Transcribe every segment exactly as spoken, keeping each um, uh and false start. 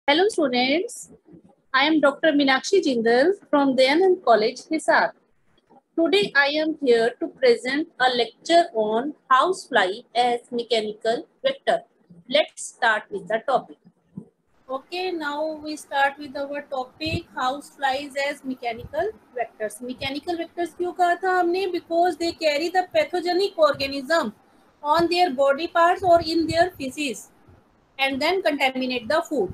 Hello students, I am Doctor Meenakshi Jindal from Dayanand College, Hisar. Today I am here to present a lecture on housefly as mechanical vector. Let's start with the topic. Okay, now we start with our topic houseflies as mechanical vectors. Mechanical vectors क्यों कहा था हमने? Because they carry the pathogenic organism on their body parts or in their feces and then contaminate the food.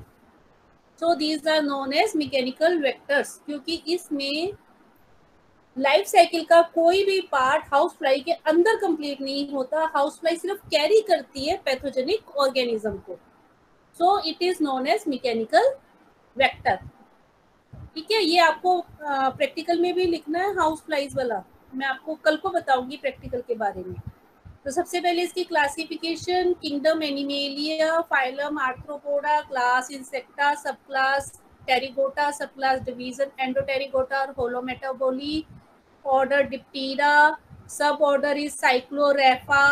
So these are known as mechanical vectors, क्योंकि इसमें life cycle का कोई भी part house fly के अंदर complete नहीं होता. House fly सिर्फ कैरी करती है पैथोजेनिक ऑर्गेनिज्म को. So it is known as mechanical vector. ठीक है, ये आपको प्रैक्टिकल uh, में भी लिखना है हाउस फ्लाइज वाला. मैं आपको कल को बताऊंगी प्रैक्टिकल के बारे में. तो सबसे पहले इसकी classification: kingdom Animalia, phylum Arthropoda, class Insecta, sub class Pterygota, sub class division Endopterygota और Holometabola, order Diptera, sub order is Cyclorrhapha,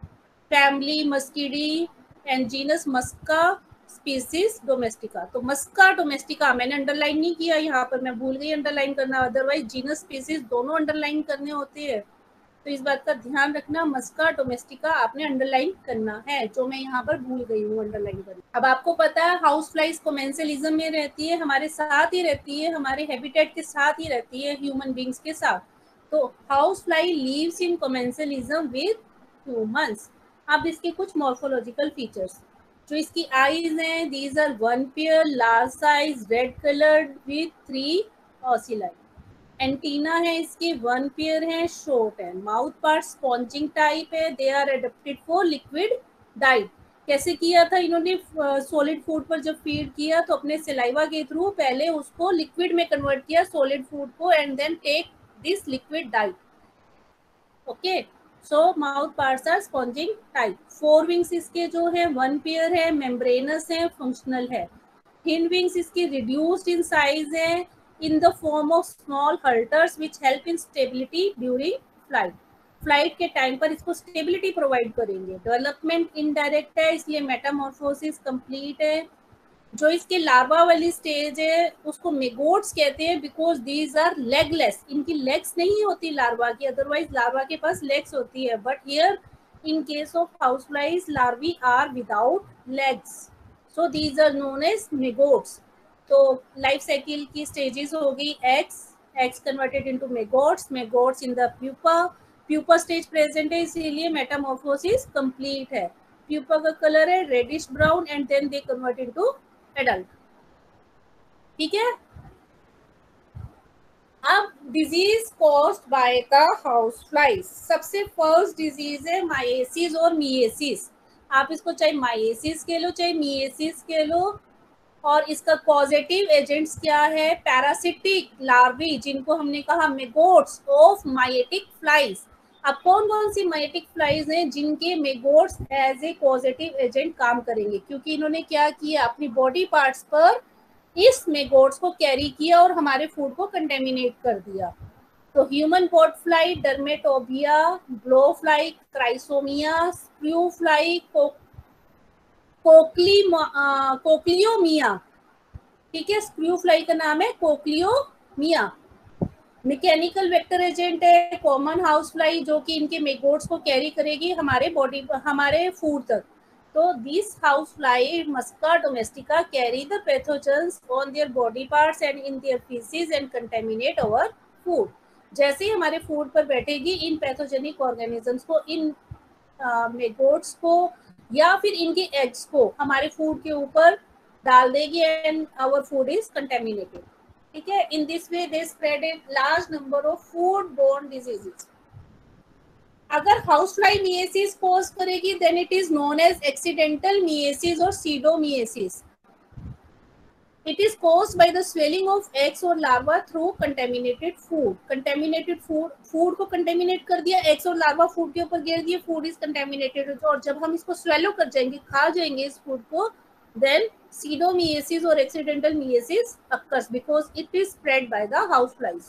family Muscidae and genus Musca, species domestica. तो मस्का डोमेस्टिका मैंने अंडरलाइन नहीं किया यहाँ पर, मैं भूल गई अंडरलाइन करना, अदरवाइज जीनस स्पीसीज दोनों अंडरलाइन करने होते हैं. तो इस बात का ध्यान रखना, मस्का डोमेस्टिका आपने अंडरलाइन करना है, जो मैं यहाँ पर भूल गई हूँ अंडरलाइन करना. अब आपको पता है हाउस फ्लाइज कोमेंसलिज्म में रहती है, हमारे साथ ही रहती है, हमारे हैबिटेट के साथ ही रहती है, ह्यूमन बींग्स के साथ. तो house fly lives in commensalism with humans. अब इसके कुछ मॉर्फोलॉजिकल फीचर्स जो इसकी आईज हैं, these are one pair, large size, red coloured with three ocelli. Antenna है इसके वन पेयर है, शॉर्ट है. माउथ पार्ट स्पॉन्जिंग टाइप है. They are adapted for liquid diet. कैसे किया था इन्होंने? सॉलिड फूड पर जब फीड किया तो अपने सलाइवा के थ्रू पहले उसको लिक्विड में कन्वर्ट किया सॉलिड फूड को, and then take this liquid diet. Okay, so mouth parts are sponging type. Fore wings इसके जो है वन पेयर है, मेम्ब्रेनस है, फंक्शनल है. हिंड विंग्स इसकी रिड्यूस्ड इन साइज है, in the form of small halters which help in stability during flight. Flight के time पर इसको स्टेबिलिटी प्रोवाइड करेंगे. डेवलपमेंट इनडायरेक्ट है, इसलिए मेटामॉर्फोसिस कंप्लीट है. जो इसके लार्वा वाली स्टेज है उसको मेगोट्स कहते हैं, बिकॉज दीज आर लेगलेस. इनकी लेग्स नहीं होती लार्वा की, अदरवाइज लार्वा के पास लेग्स होती है, but here in case of house flies larvae are without legs. So these are known as maggots. तो लाइफ साइकिल की स्टेजेस होगी eggs, eggs converted into maggots, maggots in the pupa, pupa stage present है इसीलिए metamorphosis complete है. Pupa का colour है reddish brown and then they convert into adult. ठीक है. अब disease caused by the house flies. सबसे फर्स्ट डिजीज है माइएसिस और मिएसिस. आप इसको चाहे माइएसिस कह लो चाहे मिएसिस कह लो. और इसका पॉजिटिव एजेंट्स क्या है? पैरासिटिक लार्वी, जिनको हमने कहा मेगोट्स ऑफ माइएटिक फ्लाइज. अब कौन कौन सी माइएटिक फ्लाइज हैं जिनके maggots as a positive agent काम करेंगे? क्योंकि इन्होंने क्या किया, अपनी बॉडी पार्ट्स पर इस मेगोट्स को कैरी किया और हमारे फूड को कंटेमिनेट कर दिया. तो human bot fly, Dermatobia, blow fly, Chrysomya, screw fly, cochli Cochliomyia. ठीक है, स्क्रू फ्लाई का नाम है कोक्लियोमिया. मैकेनिकल वेक्टर एजेंट है कॉमन हाउस फ्लाई, जो कि इनके मेगोट्स को कैरी करेगी हमारे बॉडी हमारे फूड तक. तो this house fly Musca domestica carry the pathogens on their body parts and in their faeces and contaminate our food. जैसे ही हमारे फूड पर बैठेगी इन पैथोजेनिक ऑर्गेनिजम्स को, इन मेगोट्स को या फिर इनके एग्स को हमारे फूड के ऊपर डाल देगी and our food is contaminated. ठीक है. In this way they spread a large number of food borne diseases. अगर हाउस फ्लाई मिएसिस कॉज करेगी then it is known as accidental myiasis और pseudomyiasis. It is caused by the swelling of eggs or larva through contaminated food. Contaminated food, food को contaminate कर दिया, eggs और larva food के ऊपर गिर दिए, food is contaminated. और जब हम इसको swallow कर जाएंगे, खा जाएंगे इस food को, then pseudomyiasis or accidental meiosis occurs because it is spread by the houseflies.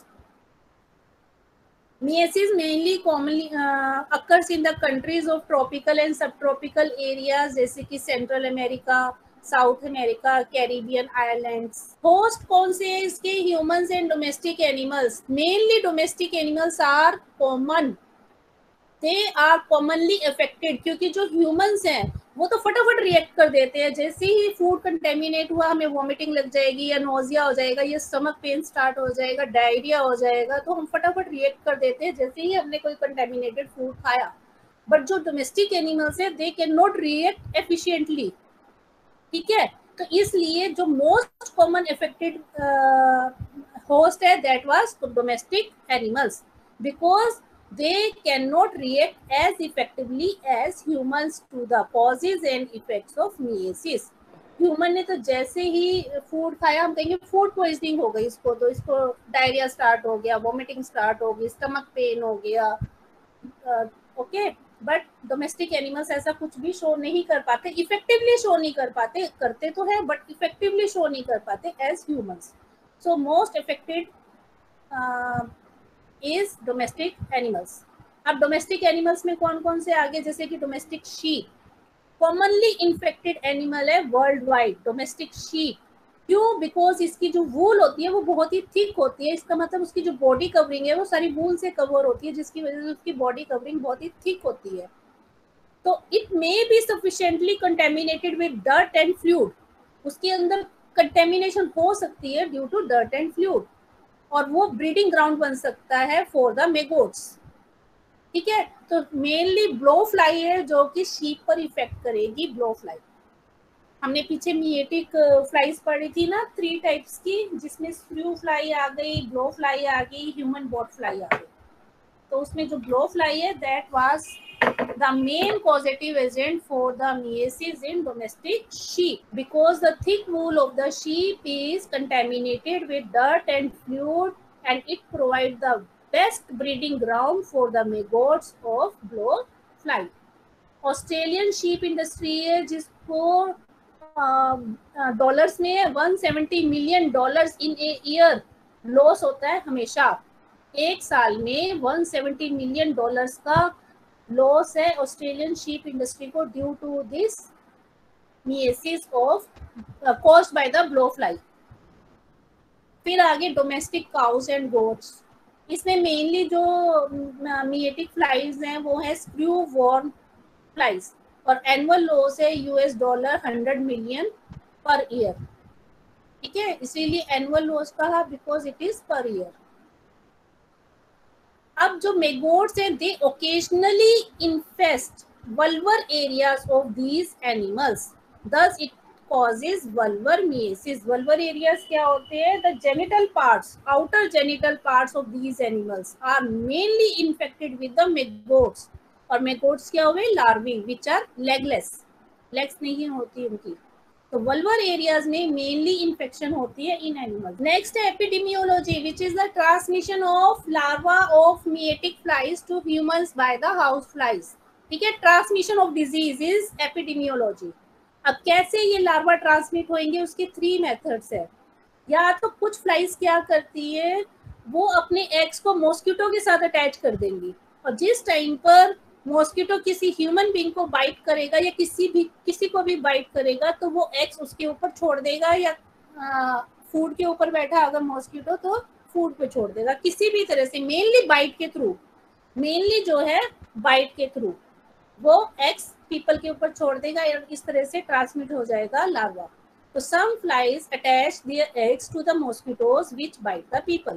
Meiosis mainly commonly uh, occurs in the countries of tropical and subtropical areas, जैसे कि Central America, South America, Caribbean islands. Host कौन से हैं इसके? Humans and domestic animals. Mainly domestic animals are common, they are commonly affected, क्योंकि जो humans हैं वो तो फटाफट रिएक्ट कर देते हैं। जैसे ही फूड कंटेमिनेट हुआ, हमें वॉमिटिंग लग जाएगी या नोजिया हो जाएगा या स्टमक पेन स्टार्ट हो जाएगा, डायरिया हो जाएगा, तो हम फटाफट रिएक्ट कर देते हैं जैसे ही हमने कोई कंटेमिनेटेड फूड खाया। बट जो डोमेस्टिक एनिमल्स है they can not react efficiently, ठीक है। तो इसलिए जो मोस्ट कॉमन अफेक्टेड होस्ट है that was domestic animals, because they cannot react as effectively as humans to the causes and effects of meiosis. Human ने तो जैसे ही फूड खाया, हम कहेंगे फूड पॉइजनिंग हो गई इसको, तो इसको डायरिया स्टार्ट हो गया, वॉमिटिंग स्टार्ट हो गई, स्टमक पेन हो गया, ओके। बट डोमेस्टिक एनिमल्स ऐसा कुछ भी शो नहीं कर पाते, इफेक्टिवली शो नहीं कर पाते, करते तो है बट इफेक्टिवली शो नहीं कर पाते as humans. So most affected is domestic animals. अब डोमेस्टिक एनिमल्स में कौन कौन से आगे, जैसे कि domestic sheep, commonly infected animal है वर्ल्ड वाइड डोमेस्टिक शीप। क्यों? बिकॉज इसकी जो वूल होती है वो बहुत ही थिक होती है, इसका मतलब उसकी जो बॉडी कवरिंग है वो सारी वूल से कवर होती है, जिसकी वजह से उसकी बॉडी कवरिंग बहुत ही थिक होती है। तो it may be sufficiently contaminated with dirt and fluid, उसके अंदर कंटेमिनेशन हो सकती है due to dirt and fluid, और वो ब्रीडिंग ग्राउंड बन सकता है फॉर द मेगोट्स, ठीक है। तो मेनली ब्लो फ्लाई है जो कि शीप पर इफेक्ट करेगी। ब्लो फ्लाई, हमने पीछे मिएटिक फ्लाइज पढ़ी थी ना, थ्री टाइप्स की, जिसमें स्क्रू फ्लाई आ गई, ब्लो फ्लाई आ गई, ह्यूमन बॉट फ्लाई आ गई। तो उसमें जो ब्लो फ्लाई है that was the main causative agent for the meiosis in domestic sheep, because the thick wool of the sheep is contaminated with dirt and fluid, and it provides the best breeding ground for the maggots of blowfly. Australian sheep industry है जिसको dollars में एक सौ सत्तर million dollars in a year loss होता है हमेशा। एक साल में एक सौ सत्तर मिलियन डॉलर्स का लॉस है ऑस्ट्रेलियन शीप इंडस्ट्री को due to this meiosis of caused by the blowfly. फिर आगे डोमेस्टिक काउस एंड गोट्स, इसमें मेनली जो मिएटिक फ्लाइज हैं वो है स्क्रू वॉर्म फ्लाइज, और एनुअल लॉस है US dollar hundred million per year, ठीक है। इसीलिए एनुअल लॉस कहा because it is per year. अब जो मेगोट्स हैं they occasionally infest vulvar areas of these animals, thus it causes vulvar meiosis. Vulvar areas क्या होते हैं? The genital parts, outer genital parts of these animals are mainly infected with the maggots. और maggots क्या हुए? larvae which are legless, legs नहीं होती उनकी। तो vulvar areas में mainly infection होती है in animals. Next है epidemiology, which is the transmission of larva of meiotic flies to humans by the house flies. ठीक है, transmission of disease is epidemiology. अब कैसे ये लार्वा ट्रांसमिट होंगे, उसके थ्री मेथड्स है। या तो कुछ फ्लाइज क्या करती है, वो अपने एग्स को मॉस्किटो के साथ अटैच कर देंगी, और जिस टाइम पर मॉस्किटो किसी ह्यूमन बीइंग को बाइट करेगा या किसी भी किसी को भी बाइट करेगा तो वो एग्स उसके ऊपर छोड़ देगा, या फूड के ऊपर बैठा अगर मॉस्किटो तो फूड पे छोड़ देगा, किसी भी तरह से, मेनली बाइट के थ्रू, मेनली जो है बाइट के थ्रू वो एग्स पीपल के ऊपर छोड़ देगा, और इस तरह से ट्रांसमिट हो जाएगा लार्वा। तो some flies attach their eggs to the mosquitoes which bite the people,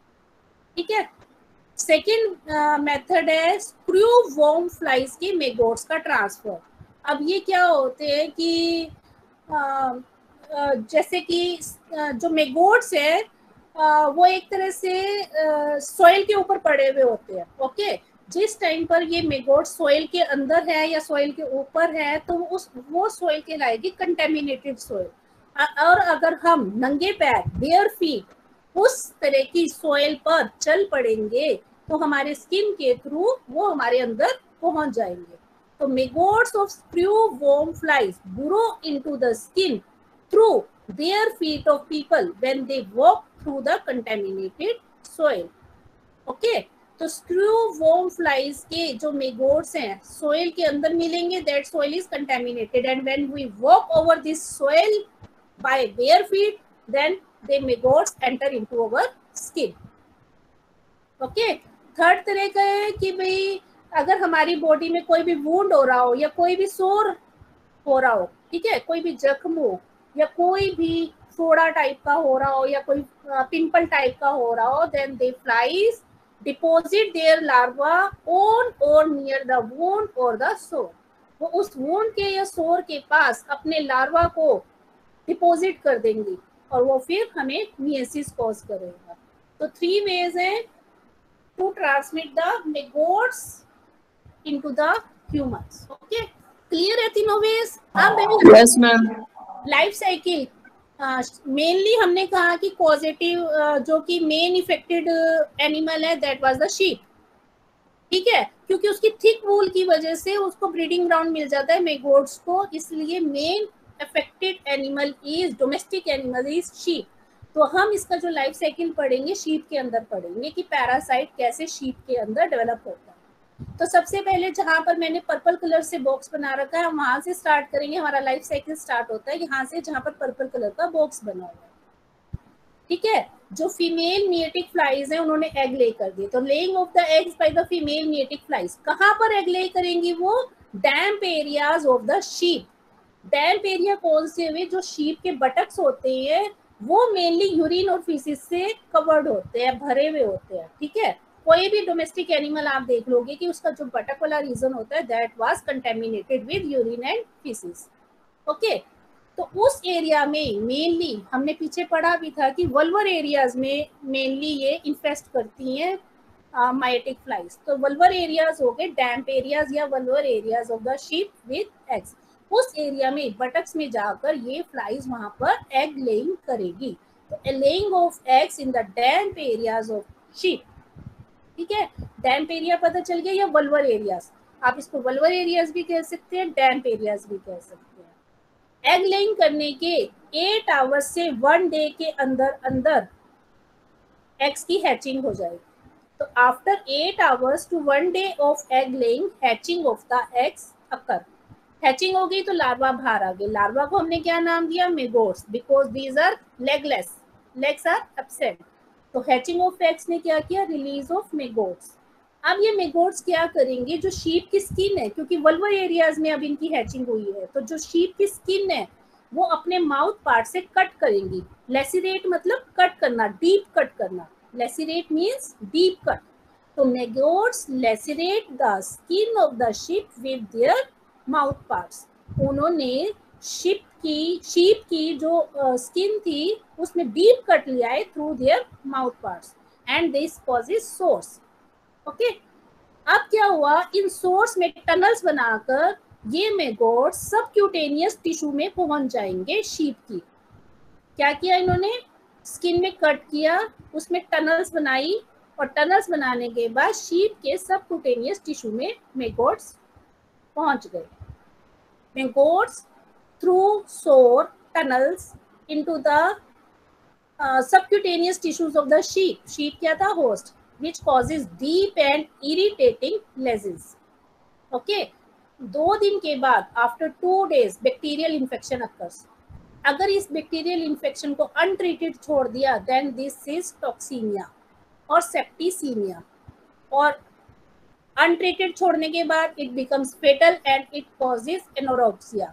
ठीक है। सेकेंड मेथड है स्क्रू वॉर्म फ्लाइज के मेगोट्स का ट्रांसफर। अब ये क्या होते हैं कि uh, uh, जैसे कि uh, जो मेगोट्स है uh, वो एक तरह से सॉइल uh, के ऊपर पड़े हुए होते हैं, ओके okay? जिस टाइम पर ये मेगोट सॉइल के अंदर है या सॉइल के ऊपर है तो उस वो सॉइल कहलाएगी कंटेमिनेटेड सॉइल, और अगर हम नंगे पैर बेयर फीट उस तरह की सॉइल पर चल पड़ेंगे तो हमारे स्किन के थ्रू वो हमारे अंदर पहुंच जाएंगे। तो maggots of screw worm flies burrow into the skin through their feet of people when they walk through the contaminated soil, okay? तो स्क्रू वॉर्म फ्लाइज के जो मेगोट्स हैं सोइल के अंदर मिलेंगे, that soil is contaminated and when we walk over this soil by bare feet then they maggots enter into our skin. Okay, third तरह का है कि भाई अगर हमारी बॉडी में कोई भी वुंड हो रहा हो या कोई भी सोर हो रहा हो, ठीक है, कोई भी जख्म हो या कोई भी फोड़ा टाइप का हो रहा हो या कोई पिंपल टाइप का हो रहा हो, then they flies deposit their larva on or near the wound or the sore. वो उस वुंड के या सोर के पास अपने लार्वा को डिपोजिट कर देंगी और वो फिर हमें मिएसिस कॉज करेगा। तो थ्री वेज हैं to transmit the maggots into the humans. Okay, clear है तीनों वेज? अब yes ma'am. Life cycle mainly uh, हमने कहा कि पॉजिटिव uh, जो कि मेन इफेक्टेड एनिमल है दैट वाज द शीप, ठीक है, क्योंकि उसकी थिक वूल की वजह से उसको ब्रीडिंग ग्राउंड मिल जाता है मेगोट्स को, इसलिए main affected animal is domestic animal is sheep. तो हम इसका जो लाइफ साइकिल पढ़ेंगे शीप के अंदर पढ़ेंगे कि पैरासाइट कैसे शीप के अंदर डेवलप होता है। तो सबसे पहले जहां पर मैंने पर्पल कलर से बॉक्स बना रखा है वहां से स्टार्ट करेंगे, हमारा लाइफ साइकिल स्टार्ट होता है यहाँ से जहां पर पर्पल कलर का बॉक्स बना हुआ है, ठीक है। जो फीमेल नियोटिक फ्लाइज हैं उन्होंने एग ले कर दिए, तो laying of the eggs by the female myiatic flies कहाँ पर एग ले करेंगी? वो damp areas of the sheep. Damp area कौन से हुए? जो शीप के बटक्स होते हैं वो मेनली यूरिन और फीसिस से कवर्ड होते हैं, भरे हुए होते हैं, ठीक है। कोई भी डोमेस्टिक एनिमल आप देख लोगे कि उसका जो बटक वाला रीजन होता है that was contaminated with urine and faeces. Okay, तो उस एरिया में मेनली हमने पीछे पढ़ा भी था कि वल्वर एरियाज में मेनली ये इन्फेस्ट करती हैं माइटिक फ्लाइज। तो वल्वर एरियाज हो गए डैम्प एरियाज या vulvar areas of the sheep with eggs. उस एरिया में बटक्स में जाकर ये फ्लाइज वहां पर एग लेइंग करेगी। तो laying of eggs in the damp areas of sheep, ठीक है। डैम्प एरिया पता चल गया या वल्वर एरियाज, आप इसको वल्वर एरियाज भी कह सकते हैं, डैम्प एरियाज भी कह सकते हैं। एग लेइंग करने के एट आवर्स से वन डे के अंदर अंदर एग्स की हैचिंग हो जाएगी। तो after eight hours to one day of egg laying hatching of the eggs occur. Hatching हो गई तो लार्वा बाहर आ गए। लार्वा को हमने क्या नाम दिया? Maggots, because these are legless, legs are absent. तो हैचिंग ऑफ एग्स ने क्या किया? Release of maggots. अब ये मेगोट्स क्या करेंगे? जो शीप की स्किन है, क्योंकि वल्वर एरियाज में अब इनकी हैचिंग हुई है, तो जो शीप की स्किन है वो अपने माउथ पार्ट से कट करेंगी। लेसिरेट मतलब कट करना, डीप कट करना। Lacerate means deep cut. तो maggots lacerate the skin of the sheep with their mouth parts. उन्होंने शीप की शीप की जो स्किन uh, थी उसमें डीप कट लिया है through their mouth parts and this causes sores. Okay, अब क्या हुआ? इन सोर्स में टनल्स बनाकर ये मेगोट्स सबक्यूटेनियस टिश्यू में पहुंच जाएंगे शीप की। क्या किया इन्होंने? स्किन में कट किया, उसमें टनल्स बनाई और टनल्स बनाने के बाद शीप के सबक्यूटेनियस टिश्यू में मेगोट्स पहुंच गए। Maggots through sore tunnels into the subcutaneous tissues of the sheep. Sheep क्या था? Host, which causes deep and irritating lesions. Okay, दो दिन के बाद after two days bacterial infection occurs. अगर इस बैक्टीरियल इन्फेक्शन को अनट्रीटेड छोड़ दिया then this is toxemia और septicemia, और अनट्रीटेड छोड़ने के बाद it becomes fatal and it causes anorexia.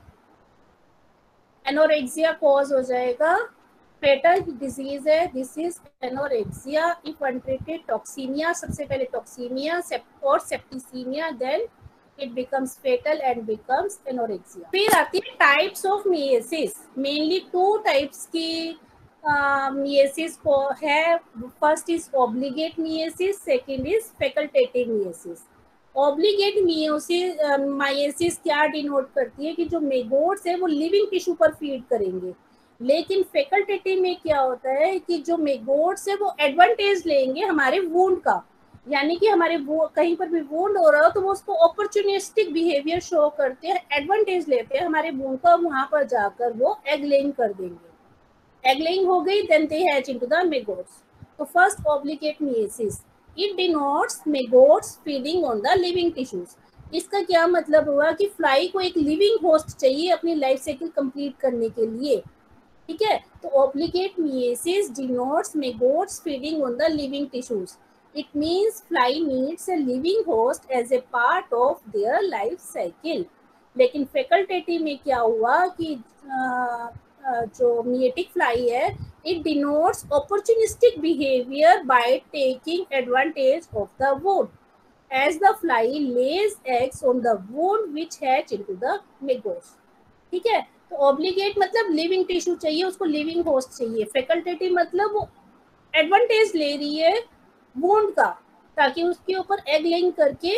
anorexia cause हो जाएगा, फेटल डिजीज है, this is anorexia if untreated. Toxemia, सबसे पहले टॉक्सीमिया और septicemia, then it becomes fatal and becomes anorexia. फिर आती है types of myiasis. Mainly two types की मिएसिस को है। First is obligate myiasis, second is facultative myiasis. Obligate myiasis myiasis क्या डिनोट करती है कि जो मेगोट्स है वो लिविंग टिश्यू पर फीड करेंगे, लेकिन फैकल्टेटिव में क्या होता है कि जो मेगोट्स है वो एडवांटेज लेंगे हमारे वुंड का, यानी कि हमारे वो कहीं पर भी वुंड हो रहा हो तो वो उसको अपॉर्चुनिस्टिक बिहेवियर शो करते हैं, एडवांटेज लेते हैं हमारे वुंड का, वहां पर जाकर वो एग लेइंग कर देंगे। एग लेइंग हो गई, then they hatch into the maggots. तो first obligate myiasis, it denotes maggots feeding on the living tissues. इसका क्या मतलब हुआ कि फ्लाई को एक लिविंग होस्ट चाहिए अपनी लाइफ साइकिल कंप्लीट करने के लिए, ठीक है। तो obligate myiasis denotes maggots feeding on the living tissues. It means fly needs a living host as a part of their life cycle. लेकिन फैकल्टेटिव में क्या हुआ कि आ, जो मियोटिक फ्लाई है, it denotes opportunistic behaviour by taking advantage of the wound as the fly lays eggs on the wound which hatch into the maggots, ठीक है। तो ऑब्लिगेट मतलब लिविंग टिश्यू चाहिए उसको, लिविंग होस्ट चाहिए। फैकल्टेटिव मतलब वो एडवांटेज ले रही है वुंड का ताकि उसके ऊपर एग लेइंग करके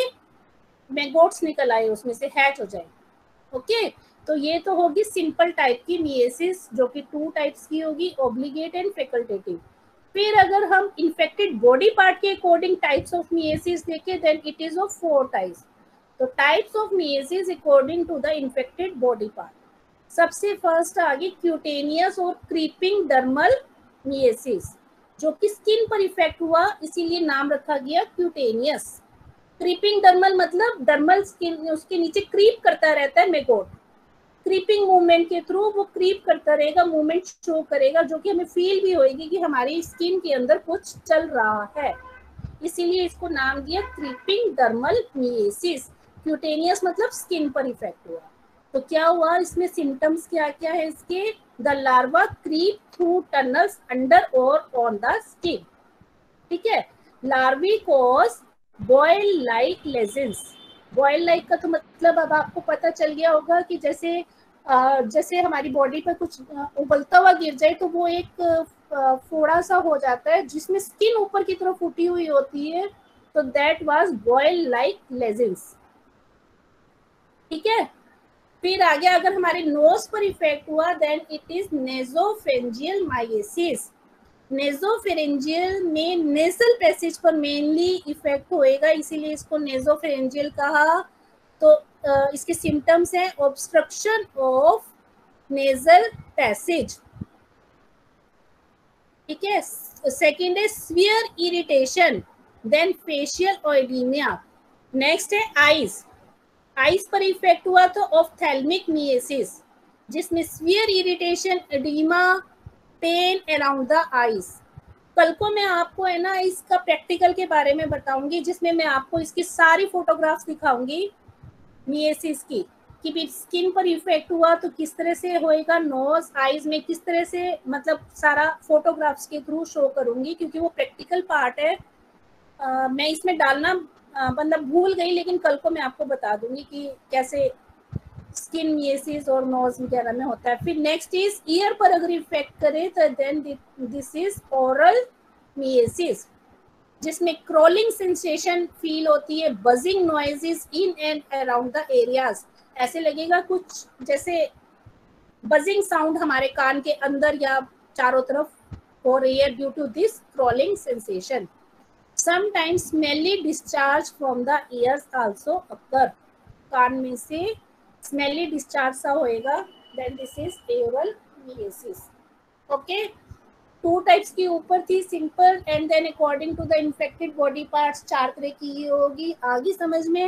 मैगोट्स निकल आए, उसमें से हैच हो जाए। ओके, तो ये तो होगी सिंपल टाइप की मियोसिस जो कि टू टाइप्स की होगी, ऑब्लिगेट एंड फैकल्टेटिव। फिर अगर हम इन्फेक्टेड बॉडी पार्ट के अकॉर्डिंग टाइप्स ऑफ मियोसिस देखें then it is of four types. तो types of myiasis according to the infected body part. सबसे फर्स्ट आ गई क्यूटेनियस और क्रीपिंग डर्मल मियोसिस, जो कि स्किन पर इफेक्ट हुआ इसीलिए नाम रखा गया क्यूटेनियस। क्रीपिंग डर्मल मतलब डर्मल स्किन उसके नीचे क्रीप करता रहता है मेगोट, क्रीपिंग मूवमेंट के थ्रू वो क्रीप करता रहेगा, मूवमेंट शो करेगा जो कि हमें फील भी होएगी कि हमारी स्किन के अंदर कुछ चल रहा है, इसीलिए इसको नाम दिया क्रीपिंग डर्मल मियोसिस। क्यूटेनियस मतलब स्किन पर इफेक्ट हुआ। तो क्या हुआ इसमें सिम्टम्स क्या क्या है इसके? The larva creep through tunnels under और ऑन द स्किन, ठीक है। Larvae cause boil like lesions. Boil like का तो मतलब अब आपको पता चल गया होगा कि जैसे आ, जैसे हमारी बॉडी पर कुछ उबलता हुआ गिर जाए तो वो एक फोड़ा सा हो जाता है जिसमें स्किन ऊपर की तरफ उठी हुई होती है, तो that was boil like lesions, ठीक है। फिर आगे अगर हमारे नोज पर इफेक्ट हुआ then it is nasopharyngeal myiasis. Nasopharyngeal में नेजल पैसेज पर मेनली इफेक्ट होएगा, इसीलिए इसको नेजोफेरेंजियल कहा। तो uh, इसके सिम्टम्स हैं ऑब्स्ट्रक्शन ऑफ नेजल पैसेज, ठीक है। सेकेंड है severe irritation, then facial oedema. Next है आईज। आईज पर इफेक्ट हुआ तो ऑफ्थेल्मिक मियोसिस, जिसमें severe irritation, oedema, pain around the eyes. कल को मैं आपको है ना इसका प्रैक्टिकल के बारे में बताऊंगी जिसमें मैं आपको इसकी सारी फोटोग्राफ्स दिखाऊंगी मियोसिस की, कि स्किन पर इफेक्ट हुआ तो किस तरह से होएगा, नोज आईज में किस तरह से, मतलब सारा फोटोग्राफ्स के थ्रू शो करूंगी क्योंकि वो प्रैक्टिकल पार्ट है। आ, मैं इसमें डालना मतलब भूल गई, लेकिन कल को मैं आपको बता दूंगी कि कैसे स्किन मियोसिस और नोज वगैरह में होता है। फिर नेक्स्ट इज ईयर पर अगर इफेक्ट करे तो then this is oral myiasis, जिसमें क्रॉलिंग सेंसेशन फील होती है, buzzing noises in and around the areas. ऐसे लगेगा कुछ जैसे बजिंग साउंड हमारे कान के अंदर या चारों तरफ हो रही है due to this crawling sensation. Sometimes smelly discharge from the ears also occur. कान में से स्मेली डिस्चार्ज सा होएगा, then this is oral mimesis. Okay, two types की ऊपर थी, simple and then according to the infected body parts, चार तरह की होगी। आगे समझ में?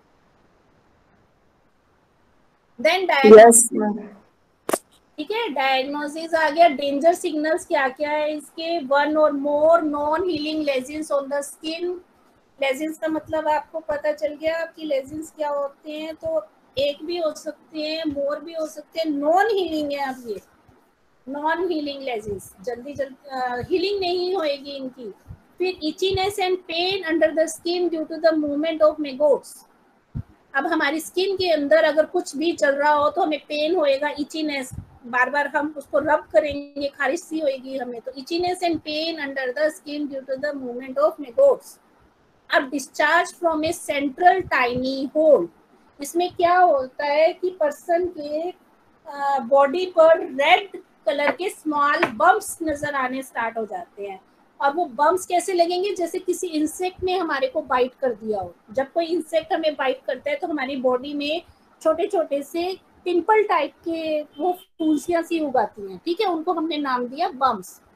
देन डायग्नोसिस, ठीक है। डायग्नोसिस आ गया। डेंजर सिग्नल्स क्या क्या है इसके? वन और more non healing lesions on the skin. Lesions का मतलब आपको पता चल गया कि लेजन्स क्या होते हैं, तो एक भी हो सकते हैं, मोर भी हो सकते हैं, नॉन हीलिंग है। अब ये नॉन हीलिंग लेजन्स जल्दी जल्दी हीलिंग नहीं होएगी इनकी। फिर itchiness and pain under the skin due to the movement of maggots. अब हमारी स्किन के अंदर अगर कुछ भी चल रहा हो तो हमें पेन होएगा, इचीनेस, बार बार हम उसको रब करेंगे, खारिश सी होएगी हमें, तो itchiness and pain under the skin due to the movement of maggots. अब discharge from a central tiny hole, इसमें क्या होता है कि पर्सन के बॉडी पर रेड कलर के स्मॉल बम्प्स नजर आने स्टार्ट हो जाते हैं। और वो बम्प्स कैसे लगेंगे? जैसे किसी इंसेक्ट ने हमारे को बाइट कर दिया हो। जब कोई इंसेक्ट हमें बाइट करता है तो हमारी बॉडी में छोटे छोटे से पिंपल टाइप के वो फूंसियां सी उगाती हैं, ठीक है, उनको हमने नाम दिया बम्प्स।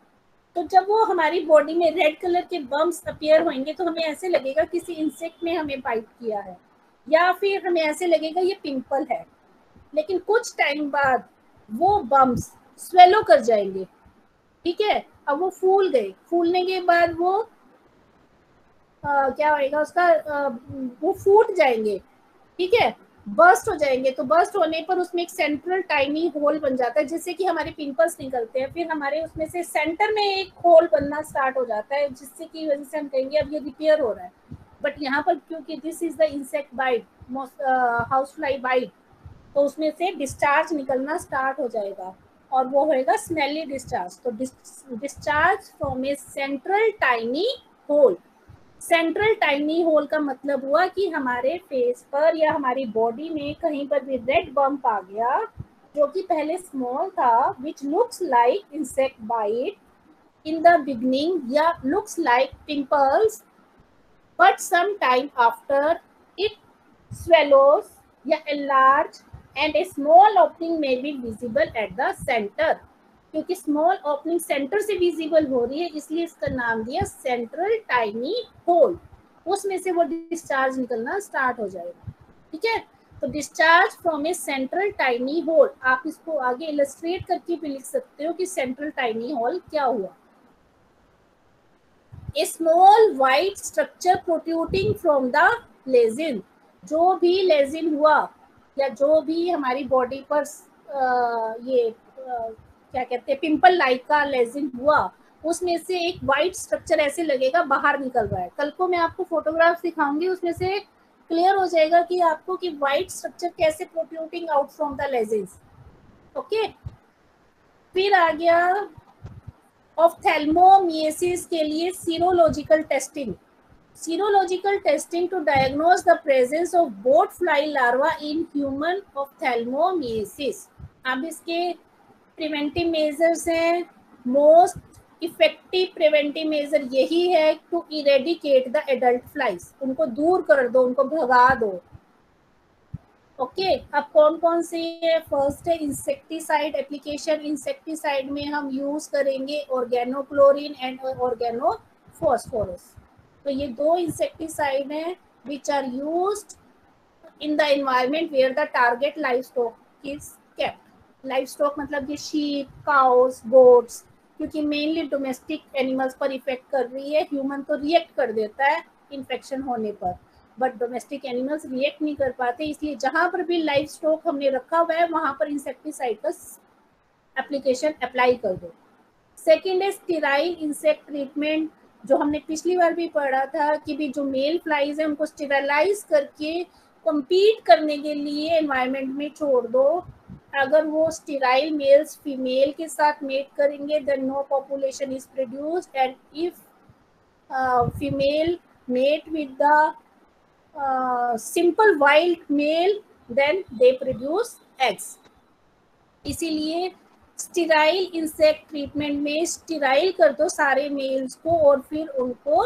तो जब वो हमारी बॉडी में रेड कलर के बम्प्स अपीयर होंगे तो हमें ऐसे लगेगा किसी इंसेक्ट ने हमें बाइट किया है, या फिर हमें ऐसे लगेगा ये पिंपल है। लेकिन कुछ टाइम बाद वो बम्प्स स्वेलो कर जाएंगे, ठीक है। अब वो फूल गए, फूलने के बाद वो आ, क्या होएगा उसका, आ, वो फूट जाएंगे, ठीक है, बर्स्ट हो जाएंगे। तो बर्स्ट होने पर उसमें एक सेंट्रल टाइनी होल बन जाता है, जिससे कि हमारे पिंपल्स निकलते हैं। फिर हमारे उसमें से सेंटर में एक होल बनना स्टार्ट हो जाता है, जिससे की वजह से हम कहेंगे अब ये रिपेयर हो रहा है। बट यहाँ पर क्योंकि this is the insect bite, house fly bite, तो उसमें से डिस्चार्ज निकलना स्टार्ट हो जाएगा और वो होएगा स्मेली डिस्चार्ज। तो discharge from a central tiny hole. Central tiny hole का मतलब हुआ कि हमारे फेस पर या हमारी बॉडी में कहीं पर भी रेड बम्प आ गया, जो कि पहले स्मॉल था, which looks like insect bite in the beginning या looks like pimples, but some time after it swellows या enlarge and a small opening may be visible at the center। क्योंकि small opening centre से visible हो रही है, इसलिए इसका नाम दिया सेंट्रल टाइनी होल। उसमें से वो डिस्चार्ज निकलना स्टार्ट हो जाएगा, ठीक है। तो discharge from a central tiny hole, आप इसको आगे इलस्ट्रेट करके भी लिख सकते हो कि सेंट्रल टाइनी होल क्या हुआ। A small white structure protruding from the lesion, जो भी लेजिन हुआ या जो भी हमारी बॉडी पर आ, ये आ, क्या कहते हैं पिंपल लाइक का लेजिन हुआ, उसमें से एक वाइट स्ट्रक्चर ऐसे लगेगा बाहर निकल रहा है। कल को मैं आपको फोटोग्राफ दिखाऊंगी, उसमें से क्लियर हो जाएगा कि आपको कि वाइट स्ट्रक्चर कैसे protruding out from the lesions, okay. फिर आ गया ऑफ्थेल्मोमिएसिस के लिए serological testing. Serological testing to diagnose the presence of boat fly larva in human ophthalmomyiasis। अब इसके प्रिवेंटिव मेजर्स हैं। मोस्ट इफेक्टिव प्रिवेंटिव मेजर यही है to eradicate the adult flies, उनको दूर कर दो, उनको भगा दो, ओके okay, अब कौन कौन से है? फर्स्ट है इंसेक्टिसाइड एप्लीकेशन। इंसेक्टिसाइड में हम यूज करेंगे ऑर्गेनोक्लोरिन एंड ऑर्गेनोफॉस्फोरस। तो ये दो इंसेक्टिसाइड हैं which are used in the environment where the target livestock is kept. Livestock मतलब ये शीप, काउस, गोट्स, क्योंकि मेनली डोमेस्टिक एनिमल्स पर इफेक्ट कर रही है। ह्यूमन तो रिएक्ट कर देता है इन्फेक्शन होने पर, बट डोमेस्टिक एनिमल्स रिएक्ट नहीं कर पाते, इसलिए जहां पर भी लाइव स्टॉक हमने रखा हुआ है वहां पर इंसेक्टिसाइड का एप्लीकेशन अप्लाई कर दो। सेकेंड है स्टेराइल इंसेक्ट ट्रीटमेंट, जो हमने पिछली बार भी पढ़ा था कि भी जो मेल फ्लाइज है उनको स्टेरलाइज करके compete करने के लिए एनवायरनमेंट में छोड़ दो। अगर वो स्टेराइल मेल्स फीमेल के साथ मेट करेंगे then no population is produced, and if female mate with the simple wild male then they produce eggs. इसीलिए स्टेराइल इंसेक्ट ट्रीटमेंट में स्टेराइल कर दो सारे मेल्स को और फिर उनको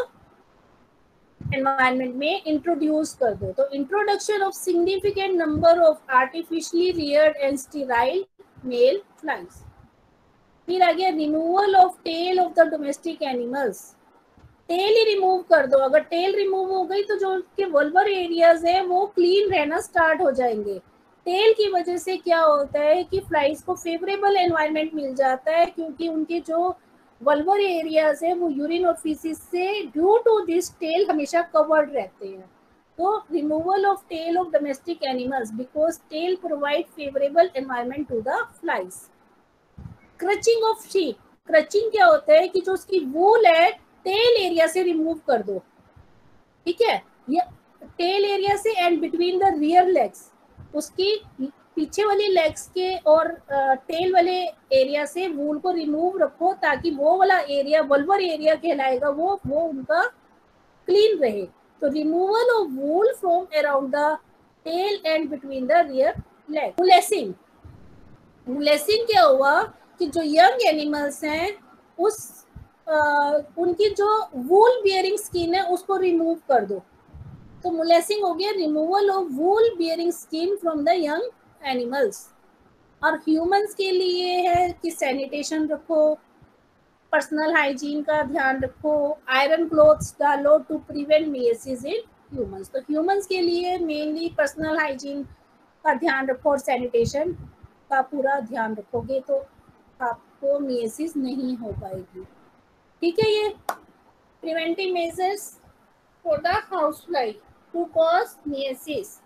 एनवायरनमेंट में इंट्रोड्यूस कर दो। तो introduction of significant number of artificially reared and sterile male flies. फिर आ गया removal of tail of the domestic animals. Tail ही रिमूव कर दो। अगर टेल रिमूव हो गई तो जो उसके वल्वर एरियाज है वो क्लीन रहना स्टार्ट हो जाएंगे। टेल की वजह से क्या होता है कि फ्लाइज को फेवरेबल एनवायरनमेंट मिल जाता है, क्योंकि उनके जो वल्वर एरियाज है वो यूरिन और फीसिस से ड्यू टू दिस टेल हमेशा कवर्ड रहते हैं। तो removal of tail of domestic animals because tail provide favourable environment to the flies. Crutching of sheep. Crutching क्या होता है कि जो उसकी वूल है टेल एरिया से रिमूव कर दो, ठीक है, ये टेल एरिया से and between the rear legs, उसकी पीछे वाली लेग्स के और टेल वाले एरिया से वूल को रिमूव रखो ताकि वो वाला एरिया वल्वर एरिया कहलाएगा, वो वो उनका क्लीन रहे। तो removal of wool from around the tail and between the rear leg. Mulesing. Mulesing क्या हुआ कि जो यंग एनिमल्स हैं उस uh, उनकी जो वूल बियरिंग स्किन है उसको रिमूव कर दो। तो मुलेसिंग हो गया removal of wool bearing skin from the young animals. और ह्यूमंस के लिए है कि सैनिटेशन रखो, पर्सनल हाइजीन का ध्यान रखो, आयरन क्लोथ्स डालो to prevent myiasis in humans. तो ह्यूमंस के लिए मेनली पर्सनल हाइजीन का ध्यान रखो और सैनिटेशन का पूरा ध्यान रखोगे तो आपको मियासिस नहीं हो पाएगी। ठीक है, ये preventive measures for the house fly to cause myiasis.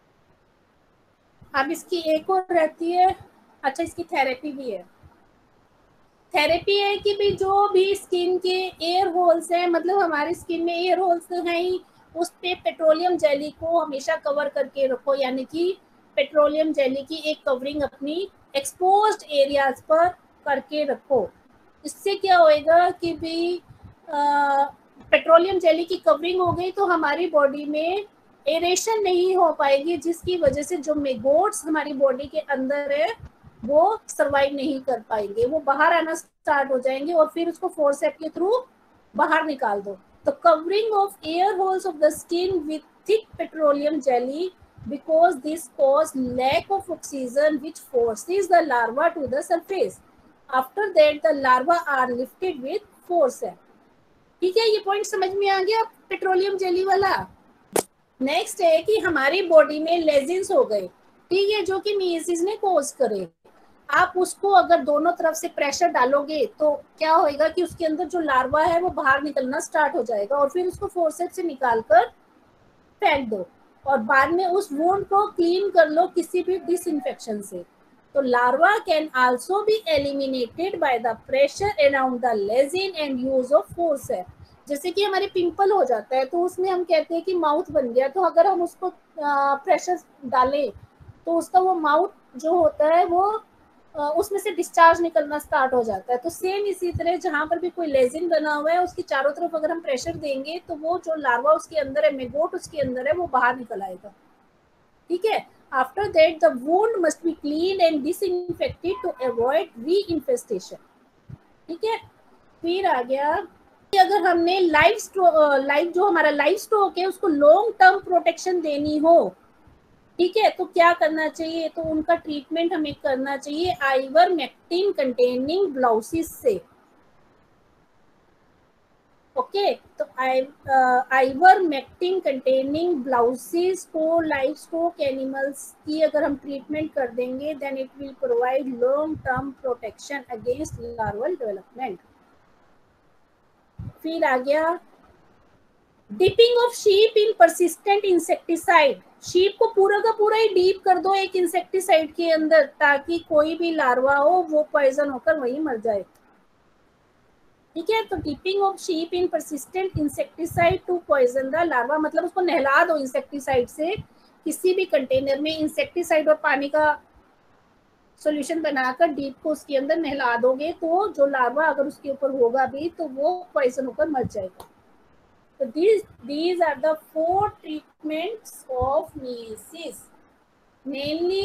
अब इसकी एक और रहती है, अच्छा इसकी थेरेपी भी है। थेरेपी है कि भी जो भी स्किन के एयर होल्स हैं, मतलब हमारी स्किन में एयर होल्स तो हैं ही, उस पे पेट्रोलियम जेली को हमेशा कवर करके रखो, यानी कि पेट्रोलियम जेली की एक कवरिंग अपनी एक्सपोज्ड एरियाज पर करके रखो। इससे क्या होएगा कि भी पेट्रोलियम जेली की कवरिंग हो गई तो हमारी बॉडी में एरेशन नहीं हो पाएगी, जिसकी वजह से जो मेगोट्स हमारी बॉडी के अंदर है वो सरवाइव नहीं कर पाएंगे, वो बाहर आना स्टार्ट हो जाएंगे और फिर उसको फोर्सेप के थ्रू बाहर निकाल दो। तो covering of air holes of the skin with thick petroleum jelly because this cause lack of oxygen which forces the larva to the surface. After that the larva are lifted with forceps. ठीक है, ये point समझ में आ गया petroleum jelly वाला। Next है कि हमारी बॉडी में लेजिन्स हो गए, ठीक है, जो कि मियासिस ने कॉज करे। आप उसको अगर दोनों तरफ से प्रेशर डालोगे तो क्या होएगा कि उसके अंदर जो लार्वा है वो बाहर निकलना स्टार्ट हो जाएगा और फिर उसको फोर्सेप से निकाल कर फेंक दो और बाद में उस वुंड को क्लीन कर लो किसी भी डिसइंफेक्शन से। तो larva can also be eliminated by the pressure around the lesion and use of forcep. जैसे कि हमारे पिंपल हो जाता है तो उसमें हम कहते हैं कि माउथ बन गया, तो अगर हम उसको प्रेशर डालें तो उसका वो माउथ जो होता है वो उसमें से डिस्चार्ज निकलना स्टार्ट हो जाता है। तो सेम इसी तरह जहाँ पर भी कोई लेजिन बना हुआ है उसकी चारों तरफ अगर हम प्रेशर देंगे तो वो जो लार्वा उसके अंदर है, मेगोट उसके अंदर है, वो बाहर निकल आएगा। ठीक है, after that the wound must be clean and disinfected to avoid reinfestation. ठीक है, फिर आ गया कि अगर हमने लाइफ स्टॉक लाइफ जो हमारा लाइफ स्टॉक है उसको लॉन्ग टर्म प्रोटेक्शन देनी हो, ठीक है, तो क्या करना चाहिए, तो उनका ट्रीटमेंट हमें करना चाहिए आइवरमेक्टिन कंटेनिंग ब्लाउसिस से। ओके, तो आइवरमेक्टिन कंटेनिंग ब्लाउसिस को लाइफ स्टॉक एनिमल्स की अगर हम ट्रीटमेंट कर देंगे then it will provide long term protection against larval development. फिर आ गया dipping of sheep in persistent insecticide. Sheep को पूरा का पूरा ही डीप कर दो एक इंसेक्टिसाइड के अंदर ताकि कोई भी लार्वा हो वो पॉइजन होकर वहीं मर जाए। ठीक है, तो dipping of sheep in persistent insecticide to poison the larva, मतलब उसको नहला दो इंसेक्टिसाइड से। किसी भी कंटेनर में इंसेक्टिसाइड और पानी का सॉल्यूशन बनाकर डीप को उसके अंदर नहला दोगे तो जो लार्वा अगर उसके ऊपर होगा भी तो वो पॉइजन होकर मर जाएगा। So these these are the four treatments of miasis. Mainly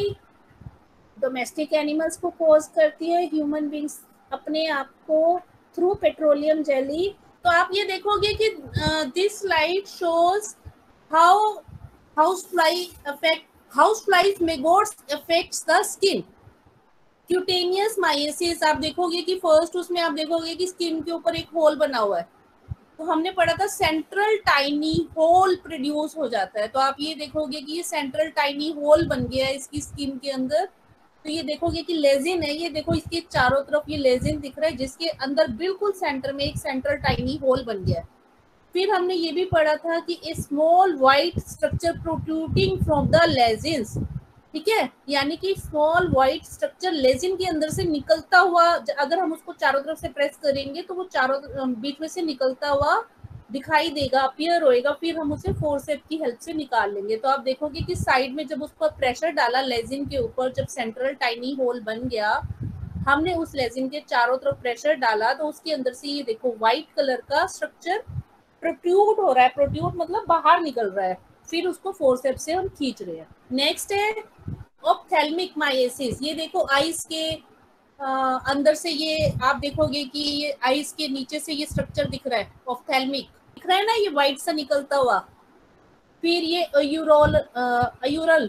domestic animals को cause करती है, human beings अपने आप को through petroleum jelly। तो आप ये देखोगे कि this slide shows how housefly affect houseflies maggots affects the skin। Cutaneous myiasis आप देखोगे कि फर्स्ट उसमें आप देखोगे कि स्किन के ऊपर एक होल बना हुआ है, तो हमने पढ़ा था सेंट्रल टाइनी होल प्रोड्यूस हो जाता है। तो आप ये देखोगे कि ये सेंट्रल टाइनी होल बन गया है इसकी स्किन के अंदर। तो ये देखोगे कि लेजिन है, ये देखो इसके चारों तरफ ये लेजिन दिख रहा है जिसके अंदर बिल्कुल सेंटर में एक सेंट्रल टाइनी होल बन गया है। फिर हमने ये भी पढ़ा था कि a small white structure protruding from the lesions. ठीक है, यानी कि स्मॉल व्हाइट स्ट्रक्चर लेजिन के अंदर से निकलता हुआ, अगर हम उसको चारों तरफ से प्रेस करेंगे तो वो चारों बीच में से निकलता हुआ दिखाई देगा, अपीयर होएगा, फिर हम उसे फोर्सेप की हेल्प से निकाल लेंगे। तो आप देखोगे कि साइड में जब उस पर प्रेशर डाला लेजिन के ऊपर, जब सेंट्रल टाइनी होल बन गया, हमने उस लेजिन के चारों तरफ प्रेशर डाला तो उसके अंदर से ये देखो व्हाइट कलर का स्ट्रक्चर प्रोट्रूड हो रहा है। प्रोट्रूड मतलब बाहर निकल रहा है, फिर उसको फोर्सेप से हम खींच रहे हैं। नेक्स्ट है ऑप्थेल्मिक माइसिस। ये देखो आइस के आ, अंदर से ये आप देखोगे कि ये आइस के नीचे से ये स्ट्रक्चर दिख रहा है, ऑप्थेल्मिक दिख रहा है ना, ये व्हाइट सा निकलता हुआ। फिर ये अयूरोल अयूरल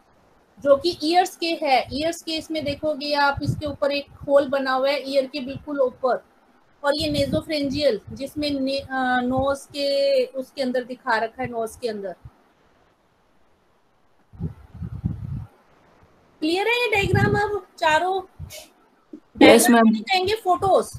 जो कि ईयर्स के है, ईयर्स के इसमें देखोगे आप इसके ऊपर एक होल बना हुआ है ईयर के बिल्कुल ऊपर। और ये नेजोफ्रेंजियल जिसमें ने, नोज के उसके अंदर दिखा रखा है, नोज के अंदर। क्लियर है ये डायग्राम? अब चारों यस डायग्राम मैम। में कहेंगे फोटोज,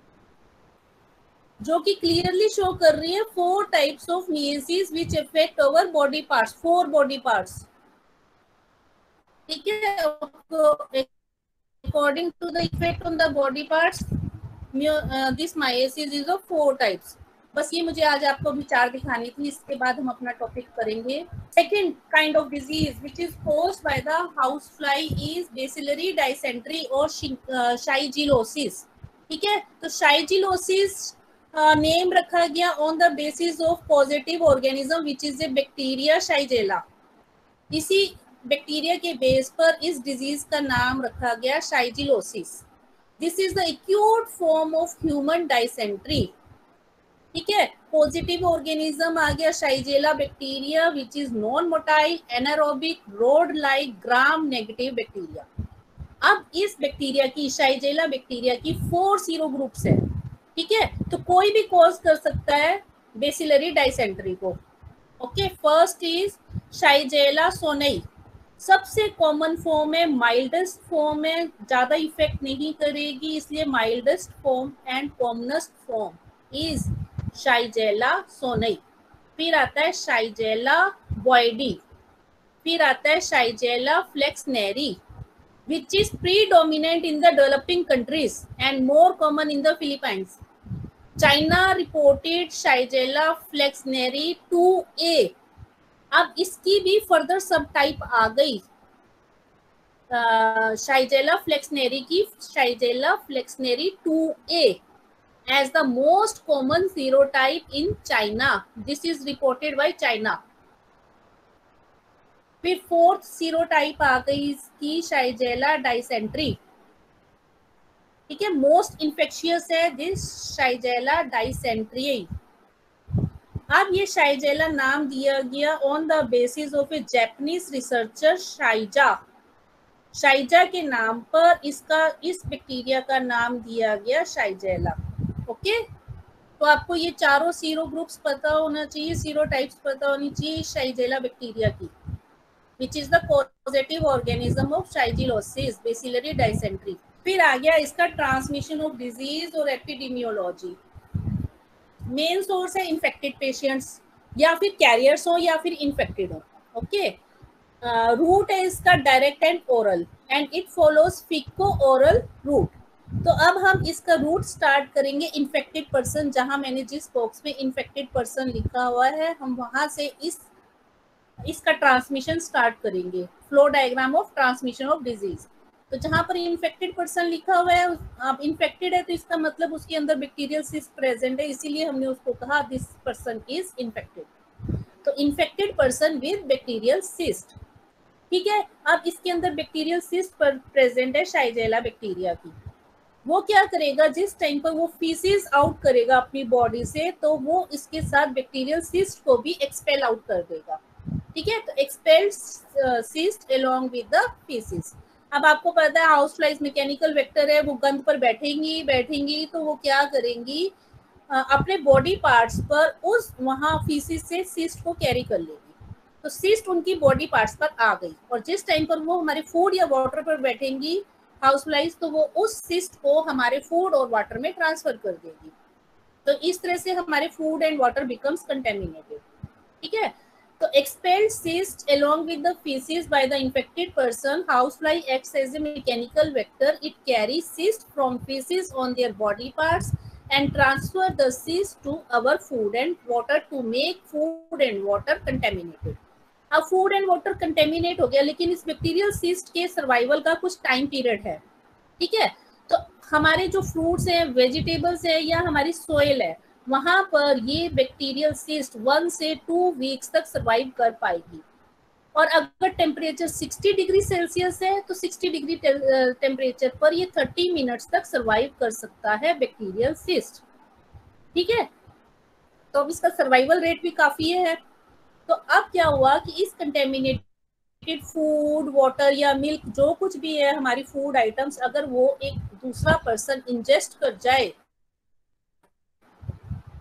जो कि क्लियरली शो कर रही है four types of myiasis which affect our body parts, four body parts. ठीक है, according to the effect on the body parts, uh, this meiosis is of four types. बस ये मुझे आज आपको विचार दिखानी थी, इसके बाद हम अपना टॉपिक करेंगे। Second kind of disease which is caused by the house fly is bacillary dysentery और शाइजिलोसिस। ठीक है, तो शाइजिलोसिस नेम रखा गया on the basis of positive organism which is a bacteria Shigella. इसी बैक्टीरिया के बेस पर इस डिजीज का नाम रखा गया shigellosis. This is the acute form of human dysentery. ठीक है, पॉजिटिव ऑर्गेनिज्म आ गया Shigella bacteria which is non motile anaerobic rod like gram negative bacteria. अब इस बैक्टीरिया की, शाइजेला बैक्टीरिया की फोर सीरो ग्रुप्स है। ठीक है, तो कोई भी कॉज कर सकता है बेसिलरी डाइसेंट्री को। Okay, first is Shigella sonnei, सबसे कॉमन फॉर्म है, माइल्डेस्ट फॉर्म है, ज्यादा इफेक्ट नहीं करेगी, इसलिए mildest form and commonest form is Shigella sonnei. फिर आता है शाइजेला बॉयडी, फिर आता है Shigella flexneri which is predominant in the developing countries and more common in the Philippines. China reported Shigella flexneri two A. अब इसकी भी further सब टाइप आ गई शाइजेला फ्लेक्सनेरी की, Shigella flexneri two A as the most common serotype in China. This is reported by China. फिर fourth serotype आ गई इसकी शाइजेला डाइसेंट्री। ठीक है, मोस्ट इन्फेक्शियस है दिस शाइजेला डाइसेंट्री। अब ये शाइजेला नाम दिया गया on the basis of a Japanese researcher Shiga. Shiga के नाम पर इसका, इस बैक्टीरिया का नाम दिया गया शाइजेला। ओके, तो आपको ये चारों सीरो ग्रुप्स पता होना चाहिए, सीरो टाइप्स पता होनी चाहिए शाइजेला बैक्टीरिया की, which is the causative organism of shigellosis bacillary dysentery. फिर आ गया इसका ट्रांसमिशन ऑफ डिजीज और एपिडेमियोलॉजी। मेन सोर्स है इन्फेक्टेड पेशेंट्स, या फिर कैरियर्स हो या फिर इन्फेक्टेड हो। ओके, रूट है इसका direct and oral and it follows feco oral route. तो अब हम इसका रूट स्टार्ट करेंगे इन्फेक्टेड पर्सन, जहां मैंने जिस बॉक्स में इन्फेक्टेड पर्सन लिखा हुआ है हम वहां से इस इसका ट्रांसमिशन स्टार्ट करेंगे। Flow diagram of transmission of disease. तो जहां पर इन्फेक्टेड पर्सन लिखा हुआ है, अब इन्फेक्टेड है तो इसका मतलब उसके अंदर बैक्टीरियल सिस्ट प्रेजेंट है, इसीलिए हमने उसको कहा दिस पर्सन इज इन्फेक्टेड। तो infected person with bacterial cyst. ठीक है, अब इसके अंदर बैक्टीरियल सिस्ट पर प्रेजेंट है शाइजेला बैक्टीरिया की। वो क्या करेगा, जिस टाइम पर वो फीसिस आउट करेगा अपनी बॉडी से, तो वो इसके साथ बैक्टीरियल सिस्ट को भी एक्सपेल आउट कर देगा। ठीक है, तो expelled cyst along with the faeces. अब आपको पता है हाउस फ्लाइज मैकेनिकल वेक्टर है, वो गंद पर बैठेंगी बैठेंगी तो वो क्या करेंगी, अपने बॉडी पार्ट्स पर उस वहां फीसिस से सिस्ट को कैरी कर लेगी। तो सिस्ट उनकी बॉडी पार्ट्स पर आ गई, और जिस टाइम पर वो हमारे फूड या वाटर पर बैठेंगी हाउस फ्लाइज, तो वो उस सिस्ट को हमारे फूड और वाटर में ट्रांसफर कर देगी। तो इस तरह से हमारे food and water becomes contaminated. ठीक है, तो expelled cyst along with the feces by the infected person, housefly acts as a mechanical vector. It carries cyst from feces on their body parts and transfer the cyst to our food and water to make food and water contaminated. अब food and water contaminate हो गया, लेकिन इस bacterial cyst के survival का कुछ time period है। ठीक है, तो हमारे जो फ्रूट्स हैं, वेजिटेबल्स है या हमारी सोइल है, वहां पर ये बैक्टीरियल सिस्ट वन से टू वीक्स तक सर्वाइव कर पाएगी। और अगर टेम्परेचर साठ डिग्री सेल्सियस है तो साठ डिग्री टेम्परेचर पर ये तीस मिनट्स तक सर्वाइव कर सकता है बैक्टीरियल सिस्ट। ठीक है, तो अब इसका सर्वाइवल रेट भी काफी है। तो अब क्या हुआ कि इस कंटेमिनेटेड फूड, वाटर या मिल्क, जो कुछ भी है हमारी फूड आइटम्स, अगर वो एक दूसरा पर्सन इंजेस्ट कर जाए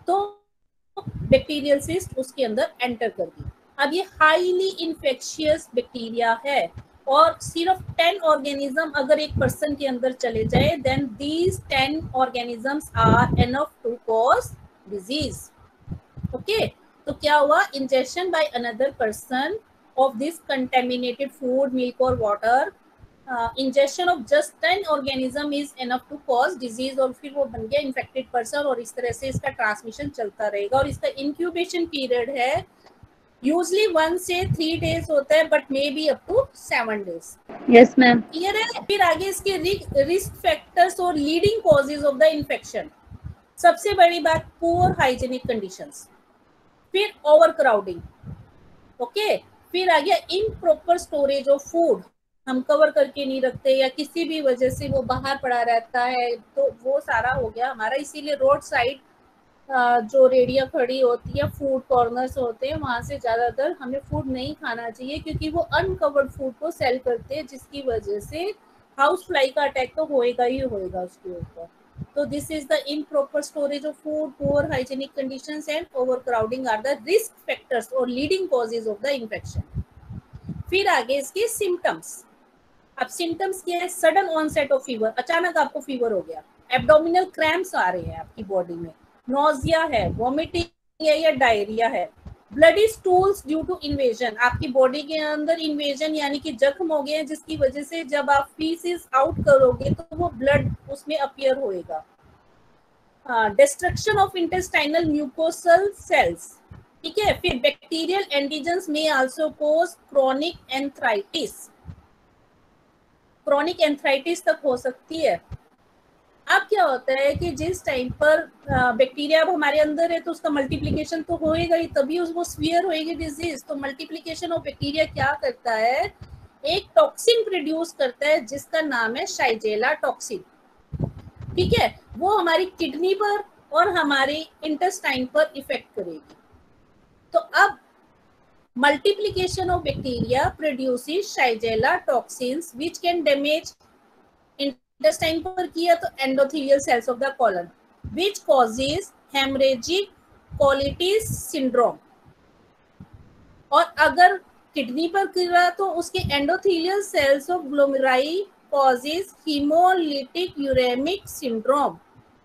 तो बैक्टीरियल सिस्ट उसके अंदर एंटर कर गई। अब ये हाईली इन्फेक्शियस बैक्टीरिया है और सिर्फ टेन ऑर्गेनिज्म अगर एक पर्सन के अंदर चले जाए then these ten organisms are enough to cause disease. Okay, तो क्या हुआ, injection by another person of this contaminated food, milk और water, injection of just ten organism is enough to cause disease, और फिर वो बन गया इन्फेक्टेड पर्सन और इस तरह से इसका ट्रांसमिशन चलता रहेगा। और इसका इंक्यूबेशन पीरियड है यूजली वन से थ्री डेज होता है but may be up to seven days. Yes ma'am. Clear है। फिर आगे इसके रिस्क फैक्टर्स और leading causes of the infection. सबसे बड़ी बात, पुअर हाइजीनिक कंडीशंस, फिर ओवर क्राउडिंग, ओके, फिर आ गया इम्प्रॉपर स्टोरेज ऑफ फूड, हम कवर करके नहीं रखते या किसी भी वजह से वो बाहर पड़ा रहता है, तो वो सारा हो गया हमारा। इसीलिए रोड साइड जो रेडिया खड़ी होती है, फूड कॉर्नर्स होते हैं, वहां से ज्यादातर हमें फूड नहीं खाना चाहिए क्योंकि वो अनकवर्ड फूड को सेल करते हैं, जिसकी वजह से हाउस फ्लाई का अटैक तो होएगा ही होएगा उसके ऊपर। तो this is the improper storage of food, poor hygienic conditions and overcrowding are the risk factors और leading causes of the infection. फिर आगे इसके सिम्टम्स। अब सिम्टम्स क्या है, सडन ऑनसेट ऑफ फीवर, अचानक आपको फीवर हो गया, एब्डोमिनल क्रैम्प्स आ रहे हैं आपकी बॉडी में, नोजिया है, वॉमिटिंग है या डायरिया है, bloody stools due to invasion, आपकी बॉडी के अंदर इन्वेजन यानी कि जख्म हो गए हैं जिसकी वजह से जब आप फीसिस आउट करोगे तो वो ब्लड उसमें अपीयर होएगा। Destruction of intestinal mucosal cells, ठीक है। फिर bacterial antigens may also cause chronic enteritis, chronic enteritis तक हो सकती है। अब क्या होता है कि जिस टाइम पर बैक्टीरिया अब हमारे अंदर है तो उसका मल्टीप्लिकेशन तो होएगा ही, तभी उसको स्वीयर होएगी डिजीज। तो मल्टीप्लिकेशन ऑफ बैक्टीरिया क्या करता है, एक टॉक्सिन प्रोड्यूस करता है जिसका नाम है शाइजेला टॉक्सिन, ठीक है। वो हमारी किडनी पर और हमारे इंटेस्टाइन पर इफेक्ट करेगी। तो अब multiplication of bacteria produces Shigella toxins which can damage intestine पर किया तो endothelial cells of the colon which causes hemorrhagic colitis syndrome, और अगर किडनी पर किया तो उसके endothelial cells of glomeruli causes hemolytic uremic syndrome।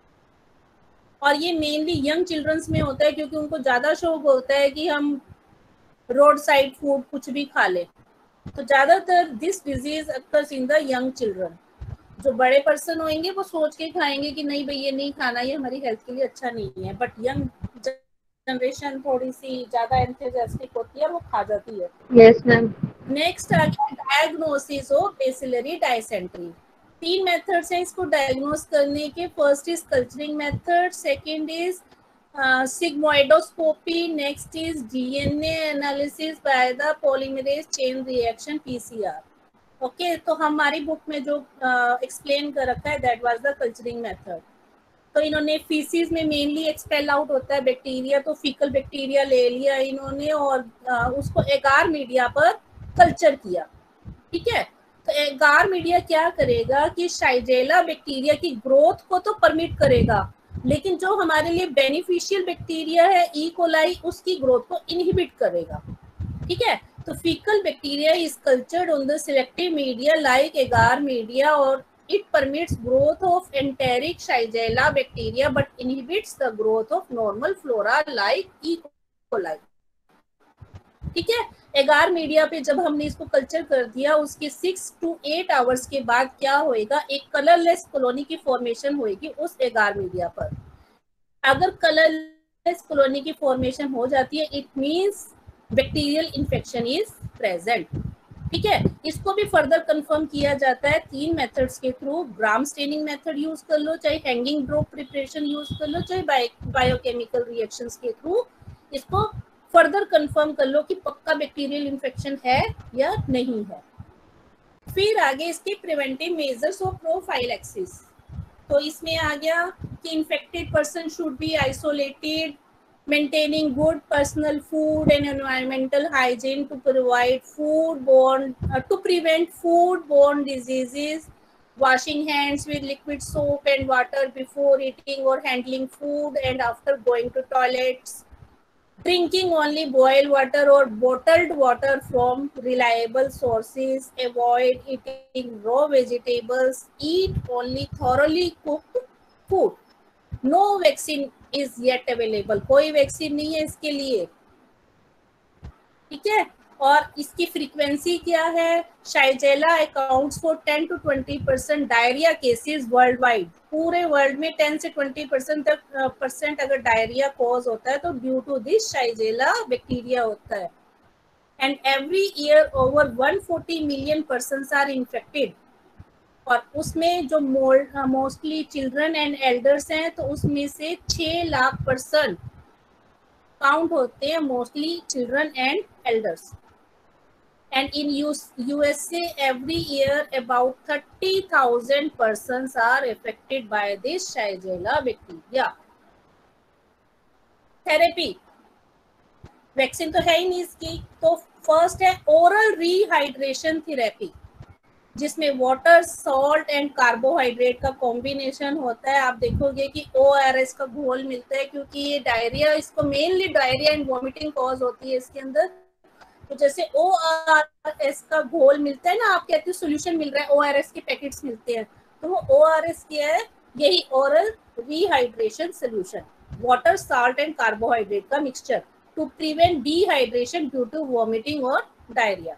और ये मेनली यंग चिल्ड्रंस में होता है क्योंकि उनको ज्यादा शौक होता है कि हम रोड साइड फूड कुछ भी खा ले, तो ज्यादातर this disease occurs in the young children. जो बड़े पर्सन होंगे वो सोच के खाएंगे कि नहीं भाई ये नहीं खाना, ये हमारी हेल्थ के लिए अच्छा नहीं है, बट यंग जनरेशन थोड़ी सी ज्यादा एंथुसियास्टिक होती है और वो खा जाती है। Yes ma'am. नेक्स्ट आ गया डायग्नोसिस ऑफ बेसिलरी डायसेंट्री। तीन मेथड्स हैं इसको डायग्नोस करने के, first is culturing method, second is sigmoidoscopy, next is D N A analysis by the polymerase chain reaction P C R। Okay, तो हमारी book में जो एक्सप्लेन uh, कर रखा है that was the culturing method. तो इन्होंने फीसिस में मेनली एक्सपेल आउट होता है बैक्टीरिया, तो फीकल बैक्टीरिया ले लिया इन्होंने और uh, उसको एगार मीडिया पर कल्चर किया, ठीक है। तो एगार मीडिया क्या करेगा कि शाइजेला बैक्टीरिया की ग्रोथ को तो परमिट करेगा, लेकिन जो हमारे लिए बेनिफिशियल बैक्टीरिया है ई कोलाई उसकी ग्रोथ को इनहिबिट करेगा, ठीक है। तो faecal bacteria is cultured on the selective media like agar media और it permits growth of enteric Shigella bacteria but inhibits the growth of normal flora like E coli, ठीक है। एगार मीडिया पे जब हमने इसको कल्चर कर दिया उसके सिक्स टू एट आवर्स के बाद क्या होएगा, एक कलरलेस कॉलोनी की फॉर्मेशन होएगी उस एगार मीडिया पर। अगर कलरलेस कॉलोनी की फॉर्मेशन हो जाती है it means bacterial infection is present, ठीक है। इसको भी फर्दर कंफर्म किया जाता है तीन मेथड्स के through, Gram staining method use कर लो, चाहे हैंगिंग ड्रॉप प्रिपरेशन यूज कर लो, चाहे बायोकेमिकल रिएक्शंस के थ्रू इसको फर्दर कंफर्म कर लो कि पक्का बैक्टीरियल इन्फेक्शन है या नहीं है। फिर आगे इसके प्रिवेंटिव मेजर्स और प्रोफाइलैक्सिस। तो इसमें आ गया कि infected person should be isolated, maintaining good personal food and environmental hygiene to provide food borne to prevent food borne diseases, washing hands with liquid soap and water before eating or handling food and after going to toilets, drinking only boiled water or bottled water from reliable sources, avoid eating raw vegetables, eat only thoroughly cooked food. No vaccine is yet available. कोई vaccine नहीं है इसके लिए, ठीक है। और इसकी frequency क्या है? Shigella accounts for ten to twenty percent diarrhoea cases worldwide. पूरे वर्ल्ड में टेन से ट्वेंटी परसेंट तक परसेंट अगर डायरिया कॉज होता है तो due to this Shigella bacteria होता है। And every year over one forty million persons are infected. और उसमें जो मोस्टली चिल्ड्रन एंड एल्डर्स हैं तो उसमें से छह लाख पर्सन काउंट होते हैं, mostly children and elders. And in U S A every year about thirty thousand persons are affected by this Shigella bacteria. Therapy, vaccine तो है ही नहीं इसकी, तो फर्स्ट है ओरल रिहाइड्रेशन थेरेपी, जिसमें वाटर, सॉल्ट एंड कार्बोहाइड्रेट का combination होता है। आप देखोगे कि ओ आर एस का घोल मिलता है, क्योंकि ये डायरिया, इसको mainly diarrhoea and vomiting cause होती है इसके अंदर। तो जैसे ओ आर एस का घोल मिलता है ना, आप कहते हो सोल्यूशन मिल रहा है, ओ आर एस के पैकेट्स मिलते हैं, तो वो ओ आर एस क्या है? यही oral rehydration solution, water, salt and carbohydrate का mixture to prevent dehydration due to vomiting और डायरिया।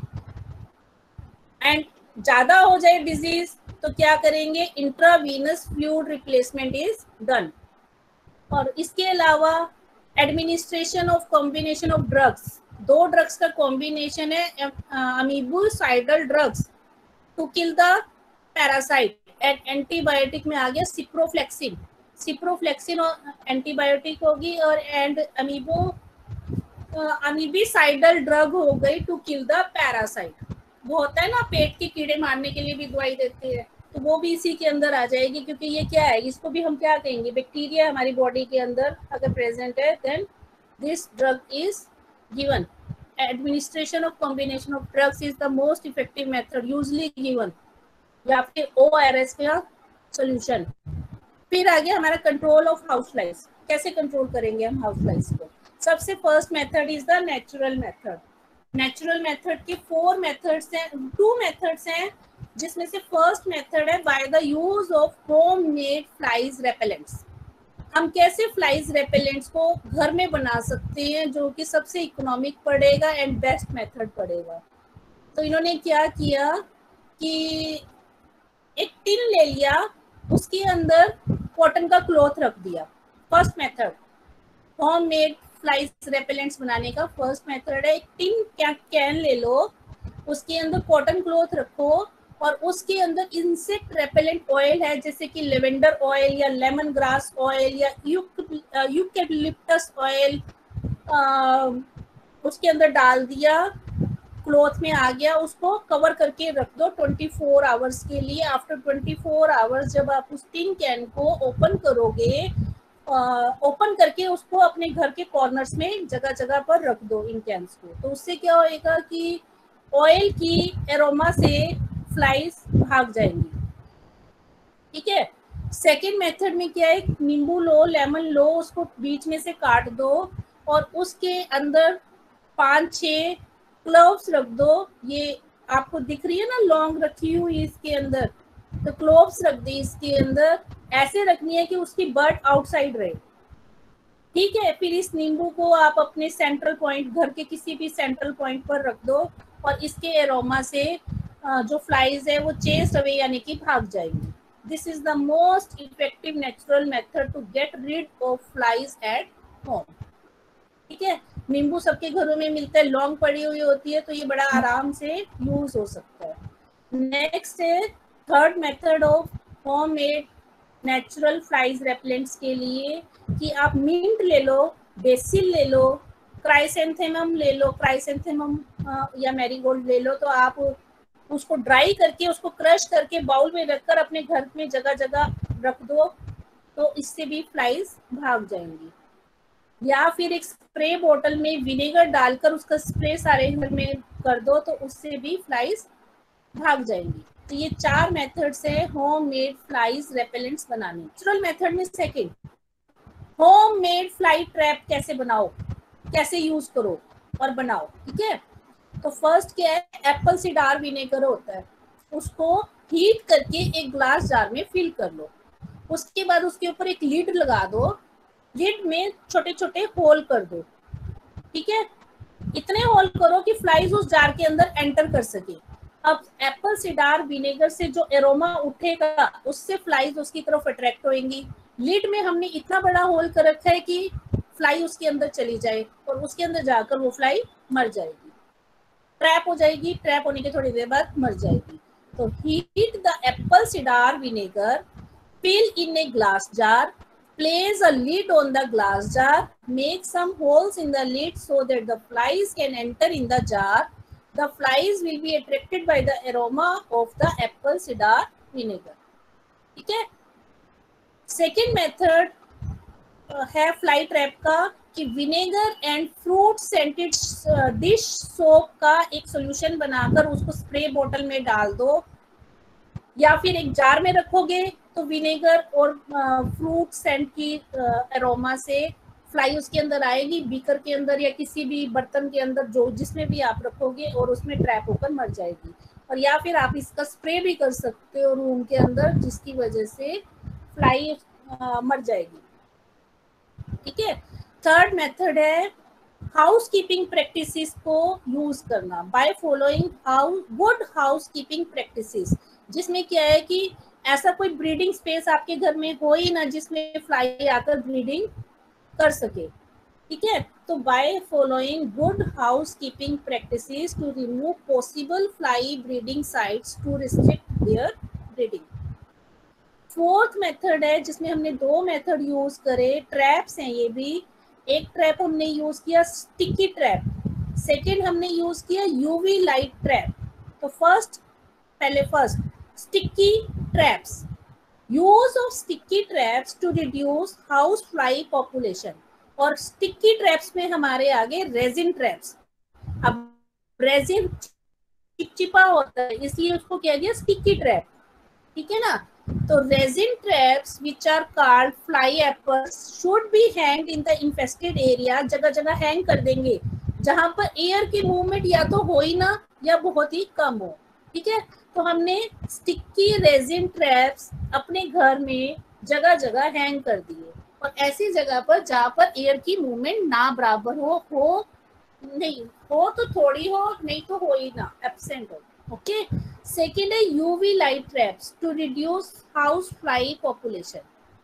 एंड ज्यादा हो जाए डिजीज तो क्या करेंगे? Intravenous fluid replacement is done. और इसके अलावा administration of combination of drugs, दो ड्रग्स का कॉम्बिनेशन है, amoebicidal drugs to kill the parasite. And antibiotic में आ गया सिप्रोफ्लेक्सिन, सिप्रोफ्लेक्सिन और एंटीबायोटिक होगी, और एंड अमीबो अमीबीसाइडल ड्रग हो गई टू किल द पैरासाइट। वो होता है ना, पेट के कीड़े मारने के लिए भी दवाई देते हैं, तो वो भी इसी के अंदर आ जाएगी, क्योंकि ये क्या है, इसको भी हम क्या कहेंगे? बैक्टीरिया हमारी बॉडी के अंदर अगर प्रेजेंट है, then this drug is given. Administration of combination of drugs is the most effective method usually given, या फिर O R S का solution। फिर आगे हमारा कंट्रोल ऑफ हाउस फ्लाइज, कैसे कंट्रोल करेंगे हम हाउस फ्लाइज को? सबसे first method is the natural method. Natural method के फोर मेथड्स हैं, टू मेथड्स हैं, जिसमें से फर्स्ट मेथड है by the use of home made flies repellents. हम कैसे फ्लाइज रेपेलेंट्स को घर में बना सकते हैं, जो कि सबसे इकोनॉमिक पड़ेगा एंड बेस्ट मेथड पड़ेगा। तो इन्होंने क्या किया कि एक टिन ले लिया, उसके अंदर कॉटन का क्लॉथ रख दिया। First method home made flies repellents बनाने का फर्स्ट मेथड है, एक टिन कैन ले लो, उसके अंदर कॉटन क्लॉथ रखो, और उसके अंदर इंसेक्ट रेपेलेंट ऑयल है, जैसे कि लेवेंडर ऑयल या लेमन ग्रास ऑयल या यूकेलिप्टस ऑयल, उसके अंदर डाल दिया, क्लॉथ में आ गया, उसको कवर करके रख दो ट्वेंटी फोर आवर्स के लिए। आफ्टर ट्वेंटी फोर आवर्स जब आप उस टिन कैन को ओपन करोगे, ओपन करके उसको अपने घर के कॉर्नर्स में जगह जगह पर रख दो इन कैंस को। तो उससे क्या होएगा कि ऑयल की एरोमा से फ्लाइज भाग जाएंगी, ठीक है। सेकेंड मेथड में क्या है, नींबू लो, लेमन लो, उसको बीच में से काट दो, और उसके अंदर पांच छह क्लोव्स रख दो। ये आपको दिख रही है ना, लौंग रखी हुई इसके अंदर, तो क्लोव्स रख दी इसके अंदर। ऐसे रखनी है कि उसकी बर्ड आउटसाइड रहे, ठीक है। फिर इस नींबू को आप अपने सेंट्रल पॉइंट, घर के किसी भी सेंट्रल पॉइंट पर रख दो, और इसके एरोमा से जो फ्लाइज है वो चेस्ट अवे यानी कि भाग जाएंगी। This is the most effective natural method to get rid of flies at home, ठीक है। नींबू सबके घरों में मिलता है, लौंग पड़ी हुई होती है, तो ये बड़ा आराम से यूज हो सकता है। नेक्स्ट है third method of home made natural flies repellents के लिए, कि आप मिंट ले लो, बेसिल ले लो, क्राइसेंथेमम ले लो, क्राइसेंथेमम या मैरीगोल्ड ले लो, तो आप उसको ड्राई करके, उसको क्रश करके बाउल में रखकर अपने घर में जगह जगह रख दो, तो इससे भी फ्लाइज भाग जाएंगी। या फिर एक स्प्रे बोतल में विनेगर डालकर उसका स्प्रे सारे घर में कर दो, तो उससे भी फ्लाइज भाग जाएंगी। तो ये चार मेथड्स है होम मेड फ्लाइज रेपेलेंट्स बनाने। नेचुरल मेथड में second, home made fly trap कैसे बनाओ, कैसे यूज करो और बनाओ। ठीक है, तो फर्स्ट क्या है, एप्पल सीडार विनेगर होता है, उसको हीट करके एक ग्लास जार में फिल कर लो। उसके बाद उसके ऊपर एक लीड लगा दो, लीड में छोटे छोटे होल कर दो। ठीक है, इतने होल करो कि फ्लाइज उस जार के अंदर एंटर कर सके। अब एप्पल सीडार विनेगर से जो एरोमा उठेगा उससे फ्लाइज उसकी तरफ अट्रैक्ट होंगी। लीड में हमने इतना बड़ा होल कर रखा है कि फ्लाई उसके अंदर चली जाए और उसके अंदर जाकर वो फ्लाई मर जाएगी, ट्रैप हो जाएगी, ट्रैप होने के थोड़ी देर बाद मर जाएगी। तो heat the apple cider vinegar, fill in a glass jar, place a lid on the glass jar, make some holes in the lid so that the flies can enter in the jar. The flies will be attracted by the aroma of the apple cider vinegar. ठीक है, second method है fly trap का कि vinegar and fruit scented dish soap का एक solution बनाकर उसको spray बोतल में डाल दो, या फिर एक जार में रखोगे तो विनेगर और फ्रूट सेंट की एरोमा से फ्लाई उसके अंदर आएगी, बीकर के अंदर या किसी भी बर्तन के अंदर जो जिसमें भी आप रखोगे, और उसमें ट्रैप होकर मर जाएगी। और या फिर आप इसका स्प्रे भी कर सकते हो रूम के अंदर, जिसकी वजह से फ्लाई आ, मर जाएगी। ठीक है, थर्ड मेथड है हाउस कीपिंग प्रैक्टिसेस को यूज करना by following how good house keeping practices, जिसमें क्या है कि ऐसा कोई ब्रीडिंग स्पेस आपके घर में हो ही ना जिसमें फ्लाई आकर ब्रीडिंग कर सके। ठीक है, तो by following good house keeping practices to remove possible fly breeding sites to restrict their breeding. Fourth method है जिसमें हमने दो मेथड यूज करे, ट्रैप्स हैं ये भी। एक ट्रैप हमने यूज किया स्टिकी ट्रैप, सेकेंड हमने यूज किया यूवी लाइट ट्रैप। तो फर्स्ट पहले first sticky traps, use of sticky traps to reduce house fly population। और sticky traps में हमारे आगे resin traps। अब resin चिपचिपा होता है इसलिए उसको क्या दिया sticky trap। ठीक है ना, तो resin traps which are called fly apples should be hanged in the infested area। जगह जगह हैंग कर देंगे जहां पर एयर की मूवमेंट या तो हो ही ना या बहुत ही कम हो। ठीक है, तो हमने स्टिकी रेजिन ट्रैप्स अपने घर में जगह जगह हैंग कर दिए, और ऐसी जगह पर जहां पर एयर की मूवमेंट ना बराबर हो हो नहीं हो तो थोड़ी हो, नहीं तो हो ही ना, एब्सेंट हो। ओके, सेकेंड है UV light traps to reduce house fly population.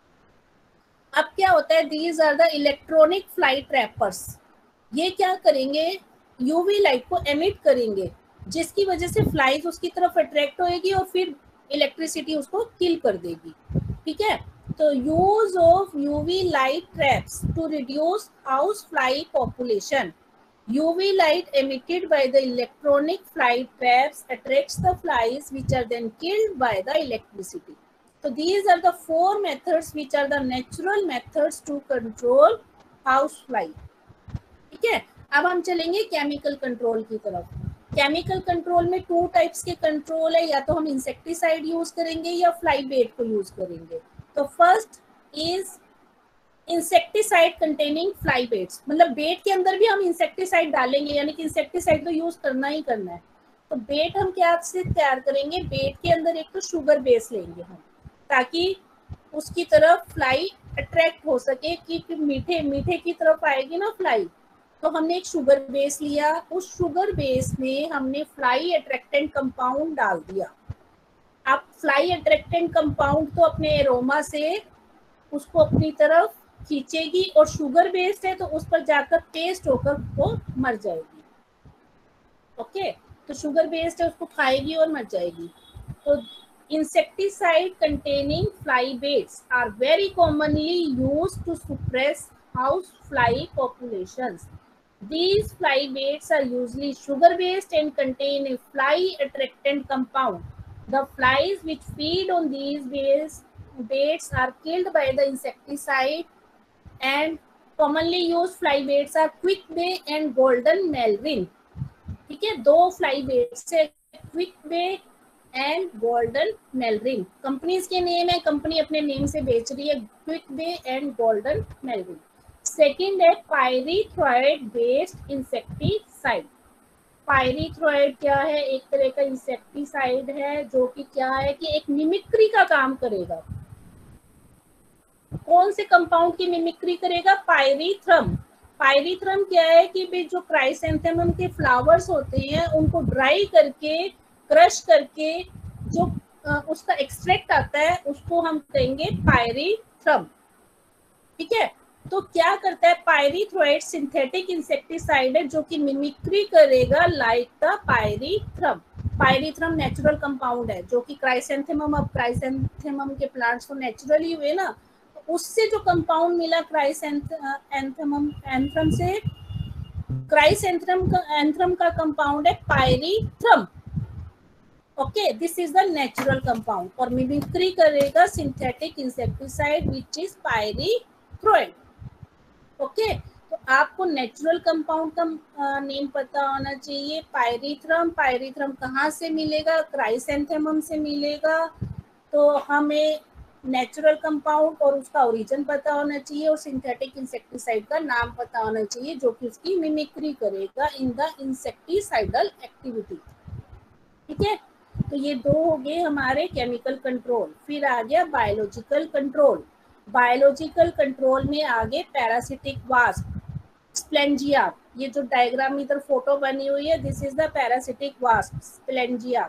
अब क्या होता है, these are the electronic fly trappers. ये क्या करेंगे, यूवी लाइट को एमिट करेंगे जिसकी वजह से फ्लाइज उसकी तरफ अट्रैक्ट होएगी और फिर इलेक्ट्रिसिटी उसको किल कर देगी। ठीक है, तो use of UV light traps to reduce house fly population. UV light emitted by the electronic fly traps attracts the flies which are then killed by the electricity. So these are the four methods which are the natural methods to control house fly. ठीक है, अब हम चलेंगे chemical control की तरफ। Chemical control में two types के control है, या तो हम इंसेक्टिसाइड यूज करेंगे या फ्लाई बेट को यूज करेंगे। तो first is insecticide containing fly baits, मतलब बेट के अंदर भी हम इंसेक्टिसाइड डालेंगे, यानी कि इंसेक्टिसाइड तो यूज करना ही करना है। तो बेट हम क्या से तैयार करेंगे, बेट के अंदर एक तो शुगर बेस लेंगे हम, ताकि उसकी तरफ फ्लाई अट्रैक्ट हो सके कि मीठे मीठे की तरफ आएगी ना फ्लाई। तो हमने एक शुगर बेस लिया, उस शुगर बेस में हमने फ्लाई अट्रैक्टेंट कंपाउंड डाल दिया। अब फ्लाई अट्रैक्टेंट कंपाउंड तो अपने एरोमा से उसको अपनी तरफ खींचेगी, और शुगर बेस है तो उस पर जाकर पेस्ट होकर वो मर जाएगी। ओके, तो शुगर बेस्ड है उसको खाएगी और मर जाएगी। तो insecticide containing fly baits are very commonly used to suppress house fly populations. These fly baits are usually sugar based and contain a fly attractant compound. The flies which feed on these baits, baits are killed by the insecticide, and commonly used fly baits are quick bay and golden melvin। ठीक है, दो fly baits है, QuickBayt and Golden Malrin. Companies के name है, company अपने name से बेच रही है, QuickBayt and Golden Malrin. Second है पायरीथ्रॉइड बेस्ड इंसेक्टिसाइड। पायरीथ्रॉइड क्या है? एक तरह का इंसेक्टिसाइड है जो कि क्या है कि एक मिमिक्री का काम करेगा। कौन से कंपाउंड की मिमिक्री करेगा? पायरीथ्रम। पायरीथ्रम क्या है कि भी जो क्राइसेंथेमम के फ्लावर्स होते हैं उनको ड्राई करके, क्रश करके जो उसका एक्सट्रैक्ट आता है उसको हम कहेंगे पायरीथ्रम। ठीक है, तो क्या करता है पायरीथ्रॉइड? सिंथेटिक इंसेक्टिसाइड है जो कि मिमिक्री करेगा like the pyrethrum. Pyrethrum natural compound है जो कि क्राइसेंथेमम, अब क्राइसेंथेमम के प्लांट्स तो नेचुरली हुए ना, तो उससे जो कंपाउंड मिला क्राइसेंथेमम एंथ्रम से, क्राइसेंथेमम का एंथ्रम का कंपाउंड है pyrethrum. Okay, this is the natural compound और मिमिक्री करेगा synthetic insecticide which is pyrethroid. Okay, तो आपको नेचुरल कंपाउंड का नेम पता होना चाहिए। पायरीथ्रम, पायरीथ्रम कहाँ से मिलेगा? क्राइसेंथेमम से मिलेगा। तो हमें नेचुरल कंपाउंड और उसका ओरिजिन पता होना चाहिए और सिंथेटिक इंसेक्टिसाइड का नाम पता होना चाहिए जो कि उसकी मिमिक्री करेगा इन द इंसेक्टिसाइडल एक्टिविटी। ठीक है, तो ये दो हो गए हमारे केमिकल कंट्रोल। फिर आ गया बायोलॉजिकल कंट्रोल। बायोलॉजिकल कंट्रोल में आगे पैरासिटिक वास्प, स्प्लेंजिया, ये जो डायग्राम इधर फोटो बनी हुई है, this is the parasitic wasp, Spalangia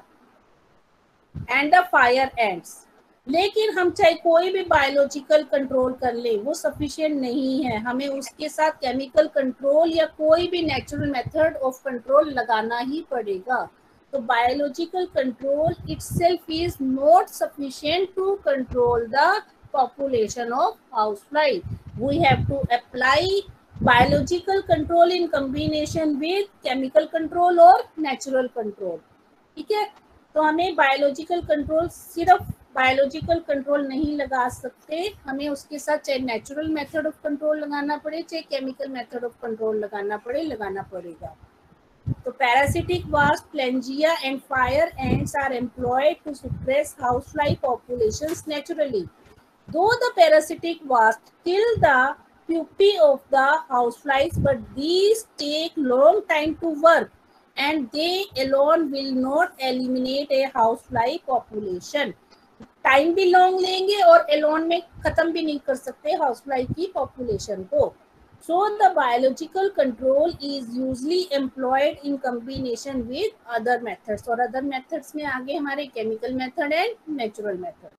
and the fire ants. लेकिन हम चाहे कोई भी बायोलॉजिकल कंट्रोल कर ले वो सफिशिएंट नहीं है, हमें उसके साथ केमिकल कंट्रोल या कोई भी नेचुरल मेथड ऑफ कंट्रोल लगाना ही पड़ेगा। तो biological control itself is not sufficient to control the population of housefly. We have to apply biological control in combination with chemical control or natural control. ठीक है, तो हमें biological control, सिर्फ biological control नहीं लगा सकते, हमें उसके साथ चाहे natural method of control लगाना पड़े चाहे chemical method of control लगाना पड़े लगाना पड़ेगा। So parasitic wasp, Plangia and fire ants are employed to suppress housefly populations naturally. Though the parasitic wasp kill the pupae of the houseflies, but these take long time to work and they alone will not eliminate a housefly population. Time भी long लेंगे और Elon में खत्म भी नहीं कर सकते housefly की पॉपुलेशन को। So the biological control is usually employed in combination with other methods, और other methods में आगे हमारे chemical method and natural method।